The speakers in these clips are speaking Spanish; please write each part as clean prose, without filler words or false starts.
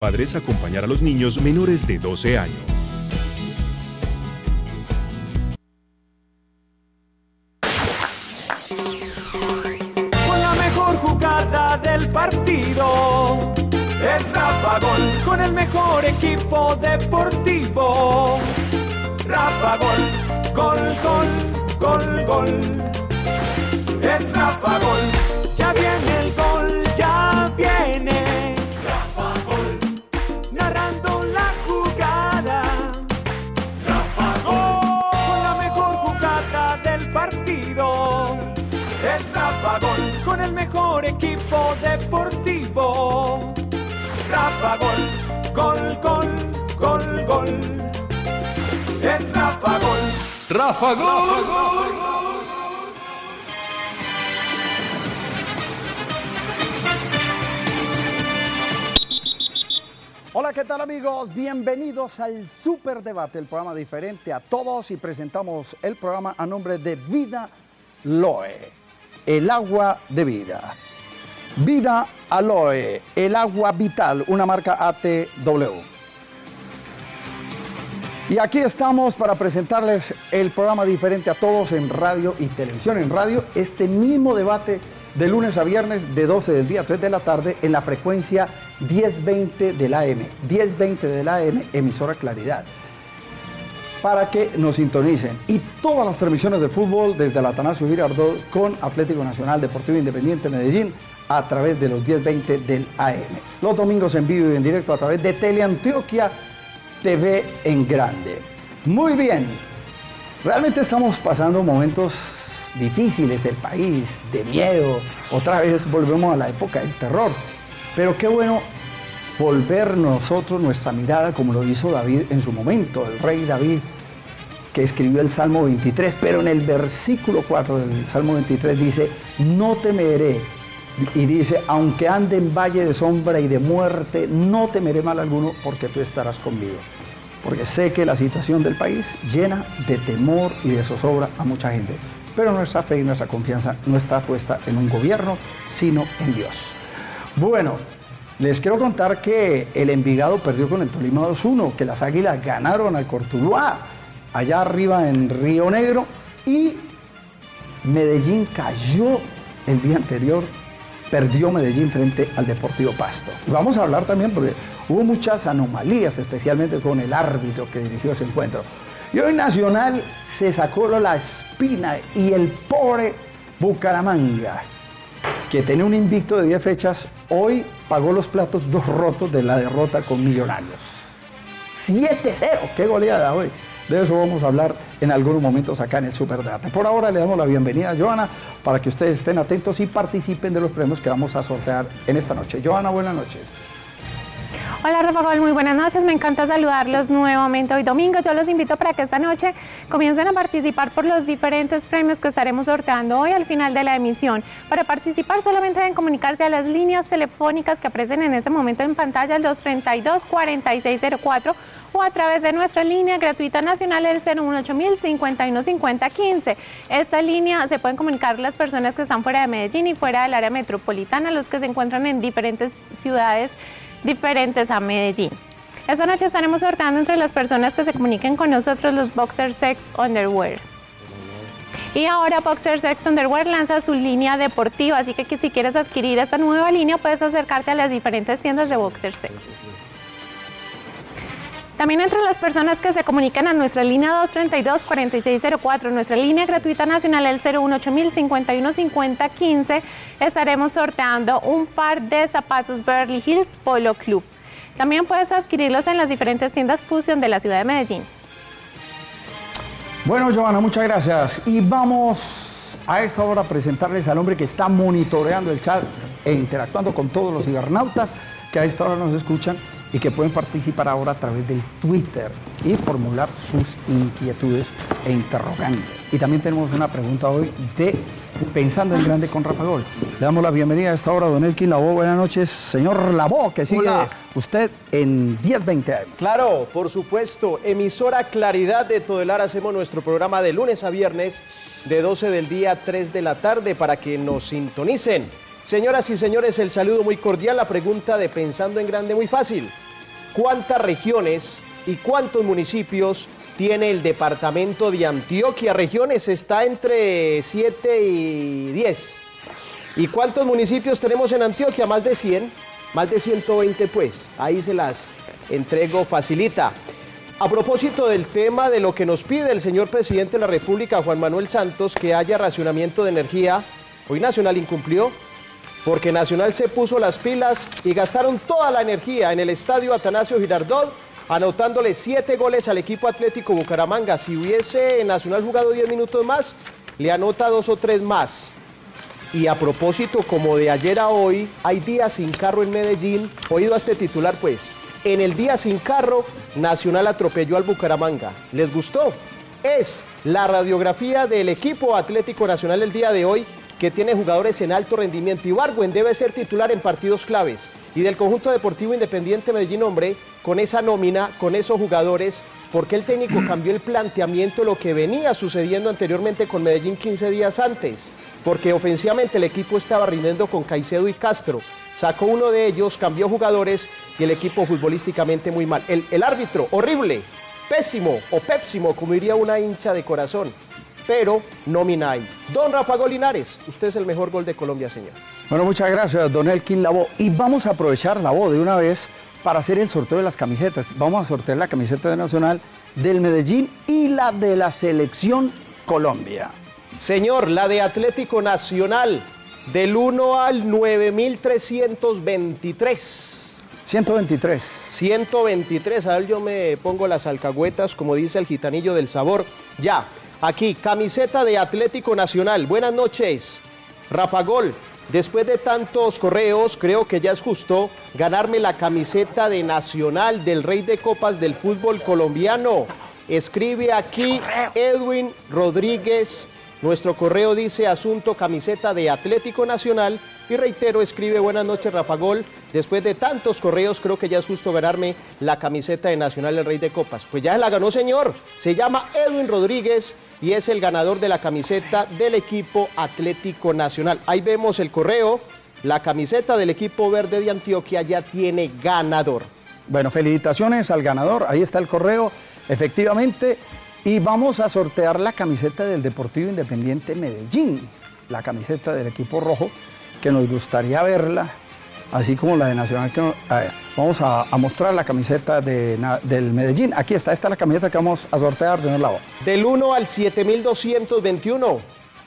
Padres acompañar a los niños menores de 12 años. Con la mejor jugada del partido, es Rafa Gol, con el mejor equipo deportivo. Rafa Gol, gol, gol, gol, gol. Es Rafa Gol, ya viene el gol, ya viene. Rafa Gol, narrando la jugada. Rafa Gol, con la mejor jugada del partido. Es Rafa Gol, con el mejor equipo deportivo. Rafa Gol, gol, gol, gol, gol. Es Rafa Gol. Rafa Gol. Rafa Gol. Hola, ¿qué tal amigos? Bienvenidos al Superdebate, el programa diferente a todos, y presentamos el programa a nombre de Vida Loe, el agua de vida. Vida Aloe, el agua vital, una marca ATW. Y aquí estamos para presentarles el programa diferente a todos en radio y televisión. En radio, este mismo debate de lunes a viernes de 12 del día a 3 de la tarde en la frecuencia 1020 del AM. 1020 del AM, emisora Claridad. Para que nos sintonicen. Y todas las transmisiones de fútbol desde el Atanasio Girardot con Atlético Nacional Deportivo Independiente Medellín a través de los 1020 del AM. Los domingos en vivo y en directo a través de Teleantioquia TV en grande. Muy bien. Realmente estamos pasando momentos difíciles, el país, de miedo. Otra vez volvemos a la época del terror. Pero qué bueno volver nosotros nuestra mirada como lo hizo David en su momento, el rey David, que escribió el Salmo 23, pero en el versículo 4 del Salmo 23 dice, no temeré, y dice, aunque ande en valle de sombra y de muerte, no temeré mal alguno, porque tú estarás conmigo. Porque sé que la situación del país llena de temor y de zozobra a mucha gente, pero nuestra fe y nuestra confianza no está puesta en un gobierno, sino en Dios. Bueno, les quiero contar que el Envigado perdió con el Tolima 2-1, que las Águilas ganaron al Cortuluá, allá arriba en Río Negro, y Medellín cayó el día anterior, perdió Medellín frente al Deportivo Pasto. Y vamos a hablar también porque hubo muchas anomalías, especialmente con el árbitro que dirigió ese encuentro. Y hoy Nacional se sacó la espina y el pobre Bucaramanga, que tenía un invicto de 10 fechas, hoy pagó los platos dos rotos de la derrota con Millonarios. 7-0, qué goleada hoy. De eso vamos a hablar en algunos momentos acá en el Superdebate. Por ahora le damos la bienvenida a Joana para que ustedes estén atentos y participen de los premios que vamos a sortear en esta noche. Joana, buenas noches. Hola Rafa Gol, muy buenas noches, me encanta saludarlos nuevamente hoy domingo. Yo los invito para que esta noche comiencen a participar por los diferentes premios que estaremos sorteando hoy al final de la emisión. Para participar solamente deben comunicarse a las líneas telefónicas que aparecen en este momento en pantalla, el 232-4604, o a través de nuestra línea gratuita nacional, el 018-051-5015. Esta línea se pueden comunicar las personas que están fuera de Medellín y fuera del área metropolitana, los que se encuentran en diferentes ciudades diferentes a Medellín. Esta noche estaremos sorteando entre las personas que se comuniquen con nosotros los Boxer Sex Underwear. Y ahora Boxer Sex Underwear lanza su línea deportiva, así que si quieres adquirir esta nueva línea puedes acercarte a las diferentes tiendas de Boxer Sex. También entre las personas que se comunican a nuestra línea 232-4604, nuestra línea gratuita nacional, el 018-051-5015, estaremos sorteando un par de zapatos Beverly Hills Polo Club. También puedes adquirirlos en las diferentes tiendas Fusion de la ciudad de Medellín. Bueno, Joana, muchas gracias. Y vamos a esta hora a presentarles al hombre que está monitoreando el chat e interactuando con todos los cibernautas que a esta hora nos escuchan y que pueden participar ahora a través del Twitter y formular sus inquietudes e interrogantes. Y también tenemos una pregunta hoy de Pensando en Grande con Rafa Gol. Le damos la bienvenida a esta hora a don Elkin Lavoe. Buenas noches, señor Lavoe, que sigue usted en 1020 AM. Claro, por supuesto, emisora Claridad de Todelar, hacemos nuestro programa de lunes a viernes de 12 del día a 3 de la tarde para que nos sintonicen. Señoras y señores, el saludo muy cordial, la pregunta de Pensando en Grande muy fácil. ¿cuántas regiones y cuántos municipios tiene el departamento de Antioquia? Regiones está entre 7 y 10. ¿Y cuántos municipios tenemos en Antioquia? Más de 100, más de 120 pues. Ahí se las entrego facilita. A propósito del tema de lo que nos pide el señor presidente de la República, Juan Manuel Santos, que haya racionamiento de energía, hoy Nacional incumplió, porque Nacional se puso las pilas y gastaron toda la energía en el estadio Atanasio Girardot, anotándole 7 goles al equipo Atlético Bucaramanga. Si hubiese Nacional jugado 10 minutos más, le anota 2 o 3 más. Y a propósito, como de ayer a hoy, hay días sin carro en Medellín. Oído a este titular, pues. En el día sin carro, Nacional atropelló al Bucaramanga. ¿Les gustó? Es la radiografía del equipo Atlético Nacional el día de hoy, que tiene jugadores en alto rendimiento. Ibargüen debe ser titular en partidos claves. Y del conjunto deportivo Independiente Medellín, hombre, con esa nómina, con esos jugadores, porque el técnico cambió el planteamiento, lo que venía sucediendo anteriormente con Medellín 15 días antes, porque ofensivamente el equipo estaba rindiendo con Caicedo y Castro. Sacó uno de ellos, cambió jugadores y el equipo futbolísticamente muy mal. El árbitro, horrible, pésimo o pépsimo, como diría una hincha de corazón, pero nómina hay. Don Rafa Linares, usted es el mejor gol de Colombia, señor. Bueno, muchas gracias, don Elkin Lavoe. Y vamos a aprovechar Lavoe de una vez para hacer el sorteo de las camisetas. Vamos a sortear la camiseta de Nacional, del Medellín y la de la Selección Colombia. Señor, la de Atlético Nacional, del 1 al 9323. 123. 123, a ver, yo me pongo las alcahuetas, como dice el gitanillo del sabor. Ya, aquí, camiseta de Atlético Nacional. Buenas noches, Rafa Gol. Después de tantos correos, creo que ya es justo ganarme la camiseta de Nacional, del Rey de Copas del fútbol colombiano. Escribe aquí Edwin Rodríguez. Nuestro correo dice asunto camiseta de Atlético Nacional. Y reitero, escribe buenas noches, Rafa Gol. Después de tantos correos, creo que ya es justo ganarme la camiseta de Nacional, el Rey de Copas. Pues ya la ganó, señor. Se llama Edwin Rodríguez y es el ganador de la camiseta del equipo Atlético Nacional. Ahí vemos el correo. La camiseta del equipo verde de Antioquia ya tiene ganador. Bueno, felicitaciones al ganador. Ahí está el correo, efectivamente. Y vamos a sortear la camiseta del Deportivo Independiente Medellín. La camiseta del equipo rojo, que nos gustaría verla, así como la de Nacional. Vamos a mostrar la camiseta del Medellín. Aquí está, esta es la camiseta que vamos a sortear, señor Lavoe. Del 1 al 7221.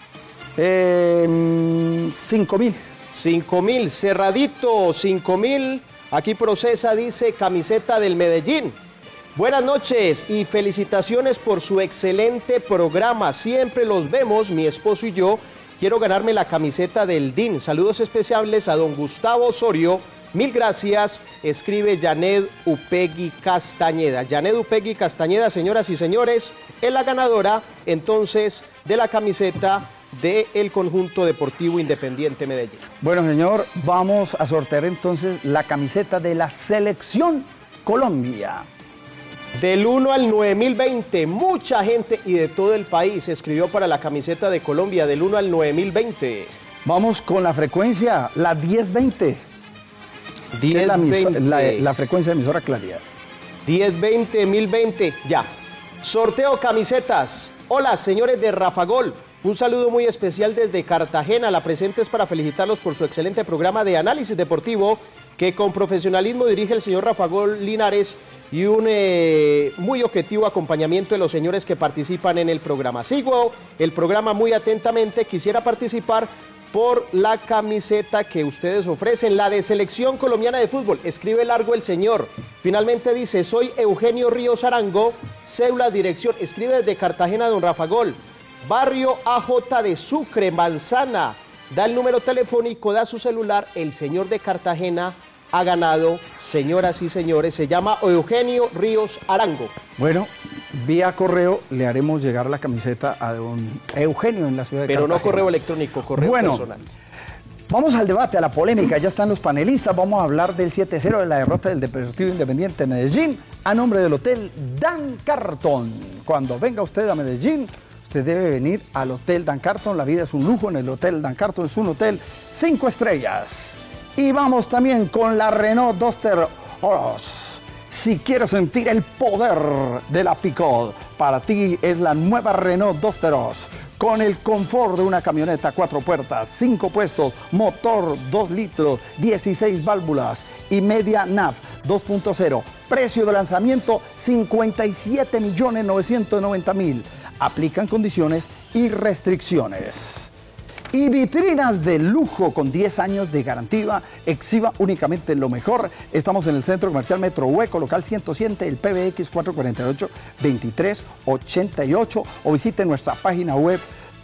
5.000. 5.000, cerradito, 5.000. Aquí procesa, dice camiseta del Medellín. Buenas noches y felicitaciones por su excelente programa. Siempre los vemos, mi esposo y yo. Quiero ganarme la camiseta del DIN. Saludos especiales a don Gustavo Osorio. Mil gracias. Escribe Janet Upegui Castañeda. Janet Upegui Castañeda, señoras y señores, es la ganadora entonces de la camiseta del conjunto deportivo Independiente Medellín. Bueno, señor, vamos a sortear entonces la camiseta de la Selección Colombia. Del 1 al 9020, mucha gente y de todo el país escribió para la camiseta de Colombia, del 1 al 9020. Vamos con la frecuencia, la 1020. 1020. La frecuencia de emisora Claridad. 1020, 1020, ya. Sorteo camisetas. Hola, señores de Rafa Gol. Un saludo muy especial desde Cartagena. La presente es para felicitarlos por su excelente programa de análisis deportivo que con profesionalismo dirige el señor Rafa Gol Linares y un muy objetivo acompañamiento de los señores que participan en el programa. Sigo el programa muy atentamente. Quisiera participar por la camiseta que ustedes ofrecen, la de Selección Colombiana de Fútbol. Escribe largo el señor. Finalmente dice, soy Eugenio Ríos Arango, cédula dirección. Escribe desde Cartagena, don Rafa Gol. Barrio AJ de Sucre, Manzana. Da el número telefónico, da su celular. El señor de Cartagena ha ganado, señoras y señores. Se llama Eugenio Ríos Arango. Bueno, vía correo le haremos llegar la camiseta a don Eugenio en la ciudad de Pero Cartagena. no correo electrónico, correo personal. Vamos al debate, a la polémica. Ya están los panelistas. Vamos a hablar del 7-0 de la derrota del Deportivo Independiente de Medellín a nombre del Hotel Dan Carton. Cuando venga usted a Medellín, usted debe venir al Hotel Dan Carton. La vida es un lujo en el Hotel Dan Carton. Es un hotel 5 estrellas. Y vamos también con la Renault Duster Oros. Si quieres sentir el poder de la Picot, para ti es la nueva Renault Dusteros. Con el confort de una camioneta 4 puertas, 5 puestos, motor 2 litros, 16 válvulas y media NAV 2.0. Precio de lanzamiento 57.990.000. Aplican condiciones y restricciones. Y vitrinas de lujo con 10 años de garantía. Exhiba únicamente lo mejor. Estamos en el Centro Comercial Metro Hueco, local 107, el PBX 448-2388, o visite nuestra página web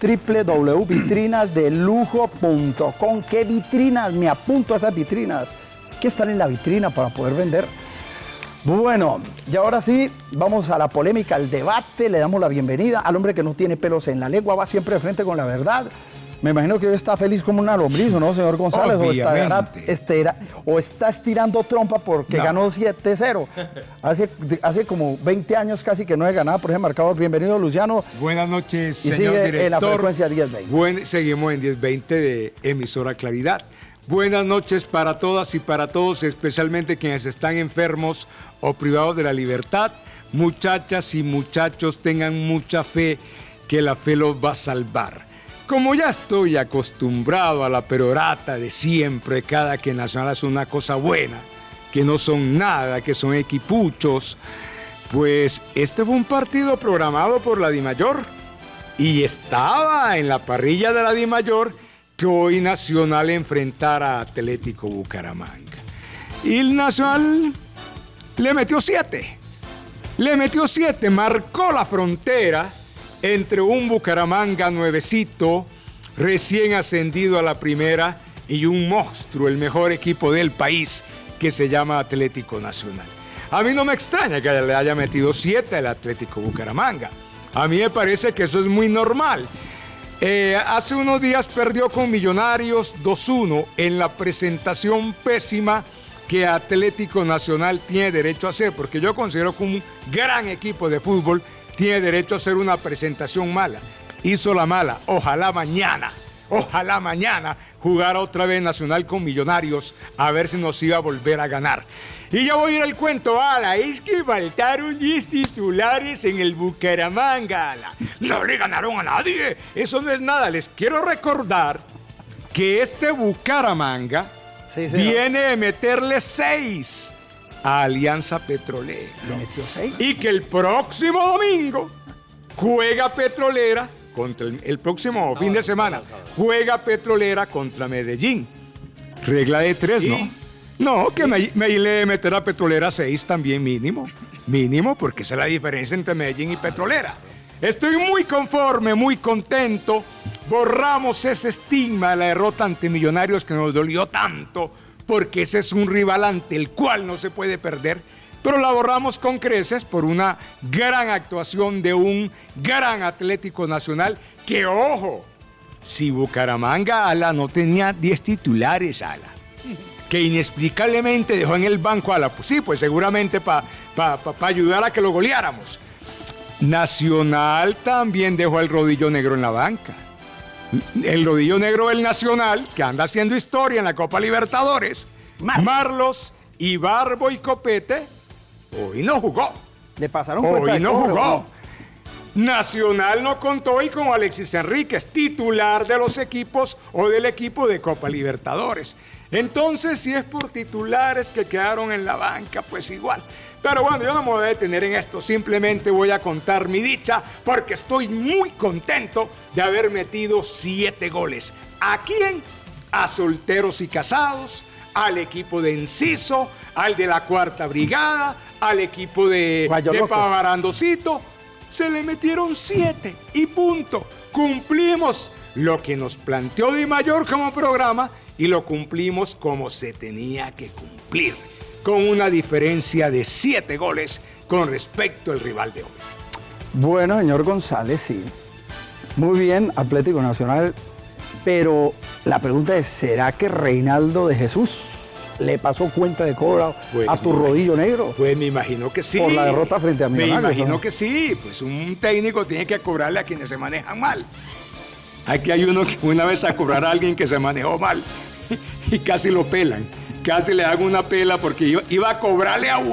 www.vitrinasdelujo.com. ¿Qué vitrinas? Me apunto a esas vitrinas. ¿Qué están en la vitrina para poder vender? Bueno, y ahora sí, vamos a la polémica, al debate. Le damos la bienvenida al hombre que no tiene pelos en la lengua, va siempre de frente con la verdad. Me imagino que hoy está feliz como una lombriz, ¿no, señor González? O está estirando trompa porque ganó 7-0. Hace como 20 años casi que no he ganado por ese marcador. Bienvenido, Luciano. Buenas noches, y señor sigue director. En la frecuencia 1020. Seguimos en 1020 de emisora Claridad. Buenas noches para todas y para todos, especialmente quienes están enfermos o privados de la libertad. Muchachas y muchachos, tengan mucha fe, que la fe los va a salvar. Como ya estoy acostumbrado a la perorata de siempre, cada que Nacional hace una cosa buena, que no son nada, que son equipuchos, pues este fue un partido programado por la DIMAYOR y estaba en la parrilla de la DIMAYOR que hoy Nacional enfrentara a Atlético Bucaramanga. Y el Nacional le metió 7. Marcó la frontera entre un Bucaramanga nuevecito, recién ascendido a la primera, y un monstruo, el mejor equipo del país, que se llama Atlético Nacional. A mí no me extraña que le haya metido 7 al Atlético Bucaramanga. A mí me parece que eso es muy normal. Hace unos días perdió con Millonarios 2-1 en la presentación pésima que Atlético Nacional tiene derecho a hacer, porque yo considero que un gran equipo de fútbol tiene derecho a hacer una presentación mala. Hizo la mala. Ojalá mañana jugara otra vez Nacional con Millonarios, a ver si nos iba a volver a ganar. Y ya voy a ir al cuento, es que faltaron 10 titulares en el Bucaramanga, no le ganaron a nadie. Eso no es nada. Les quiero recordar que este Bucaramanga viene de meterle 6 a Alianza Petrolera. ¿Le metió 6? Y que el próximo domingo juega Petrolera contra el próximo fin de semana. Juega Petrolera contra Medellín. Regla de 3, ¿no? No, que me le meter a Petrolera 6 también mínimo. Mínimo, porque esa es la diferencia entre Medellín y Petrolera. Estoy muy conforme, muy contento. Borramos ese estigma de la derrota ante Millonarios que nos dolió tanto, porque ese es un rival ante el cual no se puede perder, pero la borramos con creces por una gran actuación de un gran Atlético Nacional que, ojo, si Bucaramanga, no tenía 10 titulares, que inexplicablemente dejó en el banco pues sí, pues seguramente para ayudar a que lo goleáramos. Nacional también dejó el Rodillo Negro en la banca. El Rodillo Negro del Nacional, que anda haciendo historia en la Copa Libertadores, Marlos, Ibarbo y Copete, hoy no jugó. Le pasaron cuenta. Hoy no jugó. Nacional no contó hoy con Alexis Enríquez, titular de los equipos o del equipo de Copa Libertadores. Entonces, si es por titulares que quedaron en la banca, pues igual. Pero bueno, yo no me voy a detener en esto, simplemente voy a contar mi dicha porque estoy muy contento de haber metido 7 goles. ¿A quién? A Solteros y Casados, al equipo de Enciso, al de la 4ª Brigada, al equipo de Pavarandocito. Se le metieron 7 y punto. Cumplimos lo que nos planteó DIMAYOR como programa y lo cumplimos como se tenía que cumplir, con una diferencia de 7 goles con respecto al rival de hoy. Bueno, señor González, sí. Muy bien, Atlético Nacional. Pero la pregunta es, ¿será que Reinaldo de Jesús le pasó cuenta de cobra a tu Rodillo Negro? Pues me imagino que sí. Por la derrota frente a Millonarios. Me imagino que sí. Pues un técnico tiene que cobrarle a quienes se manejan mal. Aquí hay uno que una vez a cobrar a alguien que se manejó mal y casi lo pelan. Casi le hago una pela porque iba a cobrarle a uno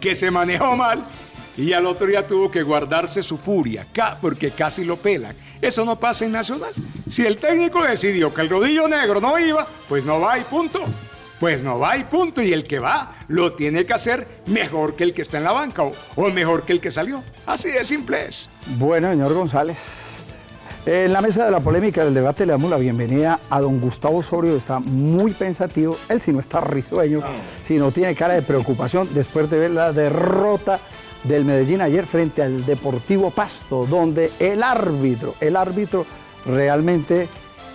que se manejó mal y al otro día tuvo que guardarse su furia, porque casi lo pelan. Eso no pasa en Nacional. Si el técnico decidió que el rodillo negro no iba, pues no va y punto. Pues no va y punto. Y el que va lo tiene que hacer mejor que el que está en la banca o mejor que el que salió. Así de simple es. Bueno, señor González. En la mesa de la polémica del debate le damos la bienvenida a don Gustavo Osorio, está muy pensativo, él sí no está risueño, sino tiene cara de preocupación después de ver la derrota del Medellín ayer frente al Deportivo Pasto, donde el árbitro realmente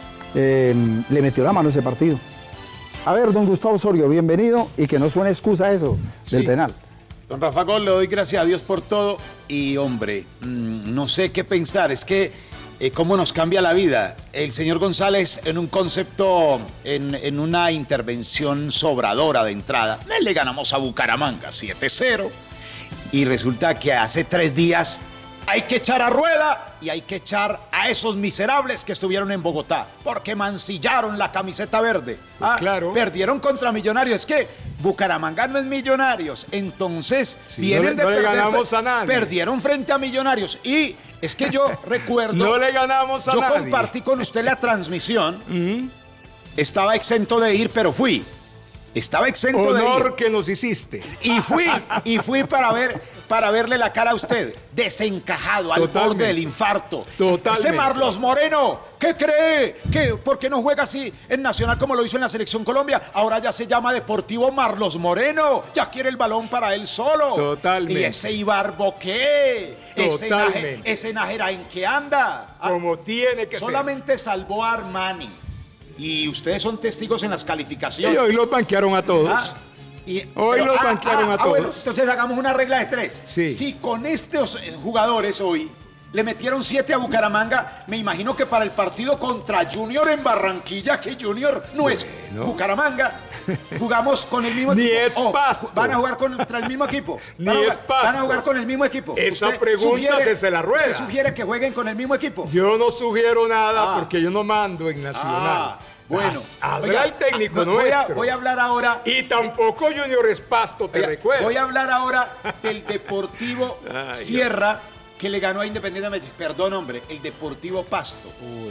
le metió la mano a ese partido. A ver, don Gustavo Osorio, bienvenido y que no suene excusa eso del penal. Don Rafa Gol, le doy gracias a Dios por todo y hombre, no sé qué pensar, es que cómo nos cambia la vida. El señor González en un concepto, en una intervención sobradora de entrada, le ganamos a Bucaramanga 7-0 y resulta que hace 3 días hay que echar a Rueda y hay que echar a esos miserables que estuvieron en Bogotá porque mancillaron la camiseta verde. Pues claro. Perdieron contra Millonarios. Es que Bucaramanga no es Millonarios. Entonces sí, vienen de perder. No le ganamos a nadie. Perdieron frente a Millonarios. Y es que yo recuerdo. No le ganamos a nadie. Yo compartí con usted la transmisión. Estaba exento de ir, pero fui. Estaba exento de ir. Honor que nos hiciste. Y fui para verle la cara a usted, desencajado, al borde del infarto. Totalmente. Ese Marlos Moreno, ¿qué cree? ¿Por qué no juega así en Nacional como lo hizo en la Selección Colombia? Ahora ya se llama Deportivo Marlos Moreno, ya quiere el balón para él solo. Totalmente. Y ese Ibarbo, ¿qué? Ese Nájera, ¿en qué anda? Como tiene que ser. Solamente salvó a Armani. Y ustedes son testigos en las calificaciones. Y hoy los banquearon a todos. Hoy los banquearon a todos. Bueno, entonces hagamos una regla de 3. Sí. Si con estos jugadores hoy le metieron 7 a Bucaramanga, me imagino que para el partido contra Junior en Barranquilla, que Junior no es Bucaramanga, jugamos con el mismo Ni equipo. es Pasto. Van a jugar contra el mismo equipo. Van a jugar con el mismo equipo. Esa pregunta se la rueda. ¿Usted sugiere que jueguen con el mismo equipo? Yo no sugiero nada porque yo no mando en Nacional. Bueno, hazla al técnico nuestro. Voy a hablar ahora. Y tampoco Junior es Pasto, te recuerdo. Voy a hablar ahora del Deportivo Sierra, que le ganó a Independiente Medellín. Perdón, hombre, el Deportivo Pasto.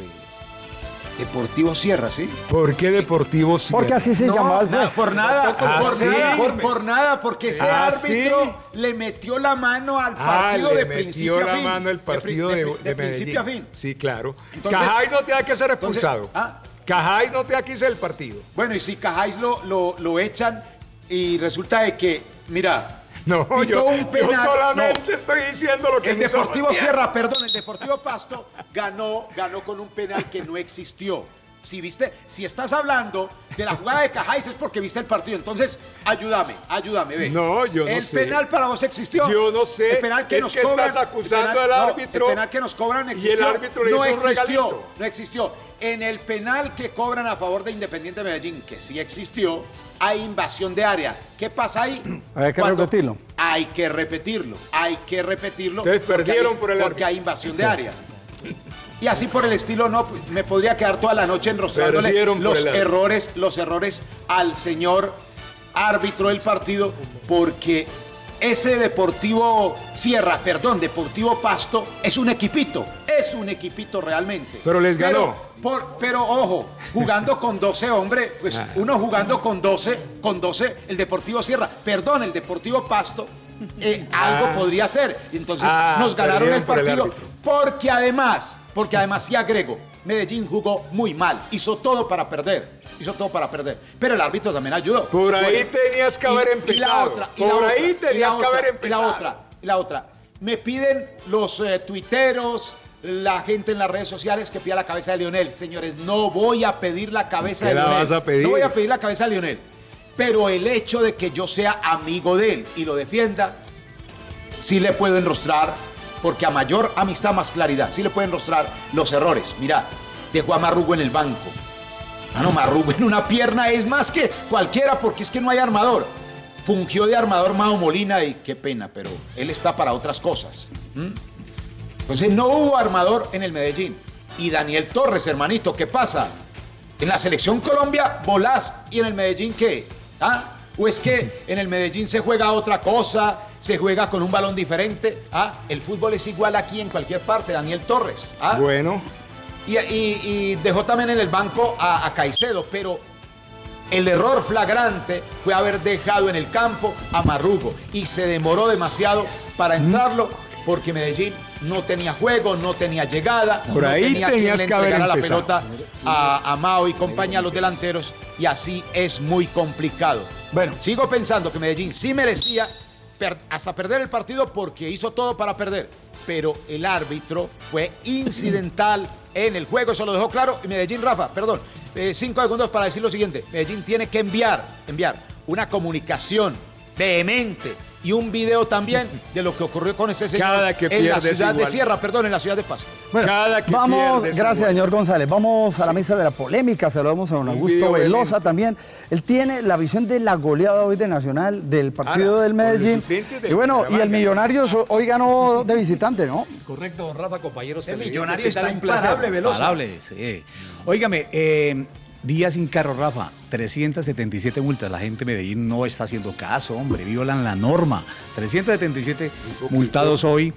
Deportivo Sierra, ¿sí? ¿Por qué Deportivo Sierra? Porque así se llama. Por nada, porque ese árbitro ¿sí? le metió la mano al partido de principio a fin. Le metió la mano al partido de principio a fin. Sí, claro. Entonces, Cajáis no tenía que ser expulsado. Cajáis no tenía que irse del partido. Bueno, y si Cajáis lo echan y resulta de que, mira... No, yo solamente estoy diciendo lo que el Deportivo Sierra, perdón, el Deportivo Pasto ganó con un penal que no existió. Si viste, si estás hablando de la jugada de Cajáis es porque viste el partido. Entonces, ayúdame, ve. No, yo no sé. El penal para vos existió. Yo no sé. El penal que nos cobran, estás acusando al árbitro. El penal que nos cobran existió. Y el árbitro le hizo un regalito. No existió. En el penal que cobran a favor de Independiente Medellín, que sí existió, hay invasión de área. ¿Qué pasa ahí? Hay que repetirlo. Hay que repetirlo. Ustedes perdieron por el árbitro. Porque hay invasión de área. Y así por el estilo, no, me podría quedar toda la noche enrostrándole los errores al señor árbitro del partido, porque ese Deportivo Deportivo Pasto es un equipito realmente. Pero les ganó. Pero ojo, jugando con 12 hombres, pues uno jugando con 12, el Deportivo Sierra, el Deportivo Pasto, algo podría ser. Entonces nos ganaron el partido, porque además, sí agrego, Medellín jugó muy mal, hizo todo para perder. Pero el árbitro también ayudó. Por ahí tenías que haber empezado. Y la otra. Me piden los tuiteros, la gente en las redes sociales que pida la cabeza de Lionel. Señores, no voy a pedir la cabeza de Lionel. Vas a pedir? No voy a pedir la cabeza de Lionel. Pero el hecho de que yo sea amigo de él y lo defienda, sí le puedo enrostrar, porque a mayor amistad, más claridad, sí le puedo enrostrar los errores. Mira, dejó a Marrugo en el banco. Marrugo en una pierna es más que cualquiera, porque es que no hay armador. Fungió de armador Mao Molina y qué pena, pero él está para otras cosas. Entonces no hubo armador en el Medellín. Y Daniel Torres, hermanito, ¿qué pasa? En la Selección Colombia volás y en el Medellín ¿qué? ¿O es que en el Medellín se juega otra cosa, se juega con un balón diferente? El fútbol es igual aquí en cualquier parte, Daniel Torres. Bueno. Y dejó también en el banco a Caicedo, pero el error flagrante fue haber dejado en el campo a Marrugo y se demoró demasiado para entrarlo porque Medellín no tenía juego, no tenía llegada, por ahí no tenía quien tenías le que haber entregara la empezado. pelota a Mao y compañía, a los delanteros, y así es muy complicado. Bueno. Sigo pensando que Medellín sí merecía hasta perder el partido porque hizo todo para perder, pero el árbitro fue incidental en el juego, eso lo dejó claro. Y Medellín, Rafa, perdón, 5 segundos para decir lo siguiente: Medellín tiene que enviar una comunicación vehemente y un video también de lo que ocurrió con este señor en la ciudad de Sierra, en la ciudad de Pasto. Bueno, vamos, gracias señor González, vamos a la mesa de la polémica, saludamos a don Augusto Velosa también. Él tiene la visión de la goleada hoy de Nacional, del partido del Medellín. Y bueno, y el Millonarios hoy ganó de visitante, ¿no? Correcto, don Rafa, compañeros. El Millonario está imparable, Velosa. Imparable, sí. Óigame, día sin carro, Rafa, 377 multas. La gente de Medellín no está haciendo caso, hombre, violan la norma. 377 multados hoy.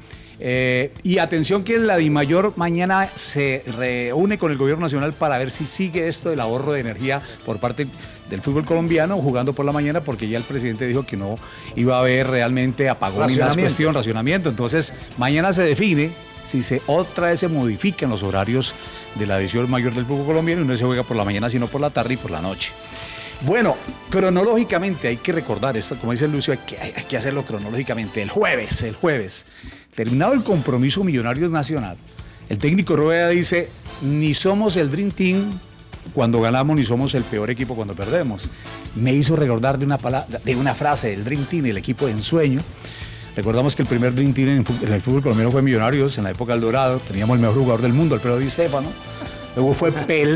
Y atención que la DIMAYOR mañana se reúne con el gobierno nacional para ver si sigue esto del ahorro de energía por parte del fútbol colombiano, jugando por la mañana, porque ya el presidente dijo que no iba a haber realmente apagón ni más cuestión, racionamiento. Entonces, mañana se define si otra vez se modifican los horarios de la división mayor del fútbol colombiano y no se juega por la mañana, sino por la tarde y por la noche. Bueno, cronológicamente hay que recordar esto, como dice Lucio, hay que hacerlo cronológicamente. El jueves, terminado el compromiso Millonarios Nacional, el técnico Rueda dice: ni somos el Dream Team cuando ganamos, ni somos el peor equipo cuando perdemos. Me hizo recordar de una frase del Dream Team, el equipo de ensueño. Recordamos que el primer Dream Team en el fútbol colombiano fue Millonarios, en la época del Dorado. Teníamos el mejor jugador del mundo, Alfredo Di Stéfano. Luego fue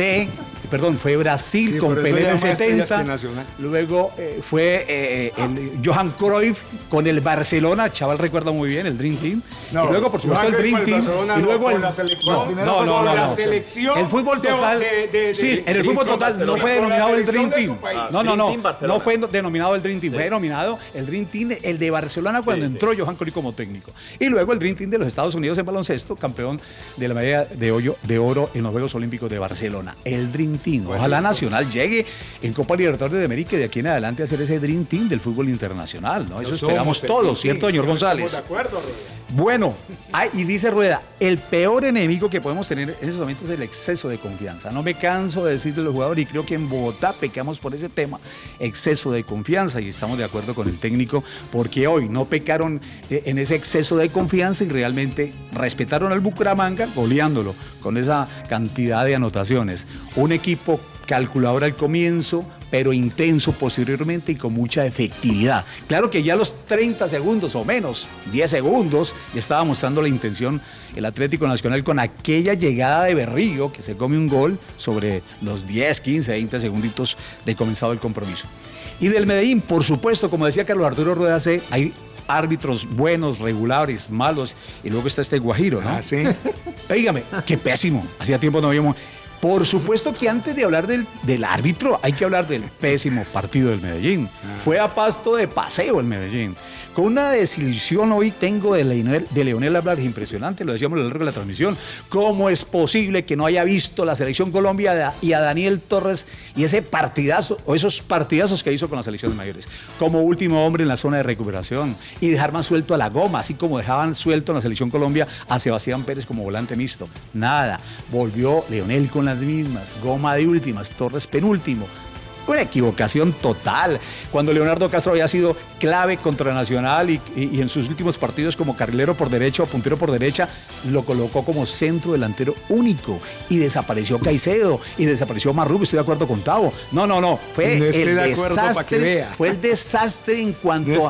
fue Brasil, sí, con Pelé en el 70. Luego fue el Johan Cruyff con el Barcelona, chaval recuerda muy bien, el Dream Team. Y luego, por supuesto, el Dream Team. Y luego la selección. La selección. El fútbol total. Sí, en el fútbol total no fue denominado el Dream Team. No fue denominado el Dream Team, fue denominado el Dream Team, el de Barcelona cuando entró Johan Cruyff como técnico. Y luego el Dream Team de los Estados Unidos en baloncesto, campeón de la medalla de oro en los Juegos Olímpicos de Barcelona. El Dream Team. Ojalá Nacional llegue en Copa Libertadores de América y de aquí en adelante a hacer ese Dream Team del fútbol internacional, ¿no? Eso esperamos todos, ¿cierto, señor González? De acuerdo, bueno, y dice Rueda, el peor enemigo que podemos tener en esos momentos es el exceso de confianza. No me canso de decirle a los jugadores, y creo que en Bogotá pecamos por ese tema, exceso de confianza, y estamos de acuerdo con el técnico, porque hoy no pecaron en ese exceso de confianza y realmente respetaron al Bucaramanga goleándolo con esa cantidad de anotaciones. Un equipo calculador al comienzo, pero intenso posteriormente y con mucha efectividad. Claro que ya a los 30 segundos o menos, 10 segundos, ya estaba mostrando la intención el Atlético Nacional con aquella llegada de Berrío, que se come un gol sobre los 10, 15, 20 segunditos de comenzado el compromiso. Y del Medellín, por supuesto, como decía Carlos Arturo Rueda, hay árbitros buenos, regulares, malos, y luego está este Guajiro, ¿no? Sí. Dígame, qué pésimo, hacía tiempo no veíamos. Por supuesto que antes de hablar del árbitro hay que hablar del pésimo partido del Medellín. Fue a pasto de paseo el Medellín. Con una desilusión hoy tengo de Leonel Álvarez impresionante, lo decíamos a lo largo de la transmisión. ¿Cómo es posible que no haya visto la Selección Colombia y a Daniel Torres y ese partidazo o esos partidazos que hizo con las selecciones mayores? Como último hombre en la zona de recuperación y dejar más suelto a la goma, así como dejaban suelto en la Selección Colombia a Sebastián Pérez como volante mixto. Nada, volvió Leonel con las mismas, goma de últimas, Torres penúltimo. Una equivocación total. Cuando Leonardo Castro había sido clave contra Nacional y en sus últimos partidos como carrilero por derecha o puntero por derecha, lo colocó como centro delantero único y desapareció Caicedo y desapareció Marrugo. Estoy de acuerdo con Tavo. No. Fue el desastre en cuanto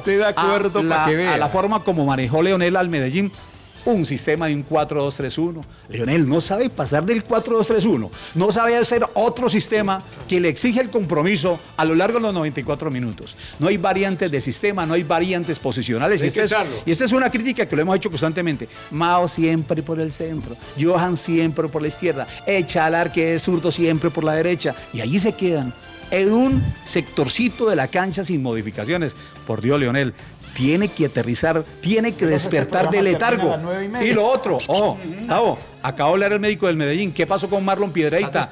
a la forma como manejó Leonel al Medellín. Un sistema de un 4-2-3-1. Leonel no sabe pasar del 4-2-3-1. No sabe hacer otro sistema que le exige el compromiso a lo largo de los 94 minutos. No hay variantes de sistema, no hay variantes posicionales. Y esta es una crítica que lo hemos hecho constantemente. Mao siempre por el centro. Johan siempre por la izquierda. Echalar, que es zurdo, siempre por la derecha. Y allí se quedan. en un sectorcito de la cancha sin modificaciones. Por Dios, Leonel, tiene que aterrizar, tiene que despertar del letargo. Y lo otro, Tavo, acabo de hablar el médico del Medellín. ¿Qué pasó con Marlon Piedreita?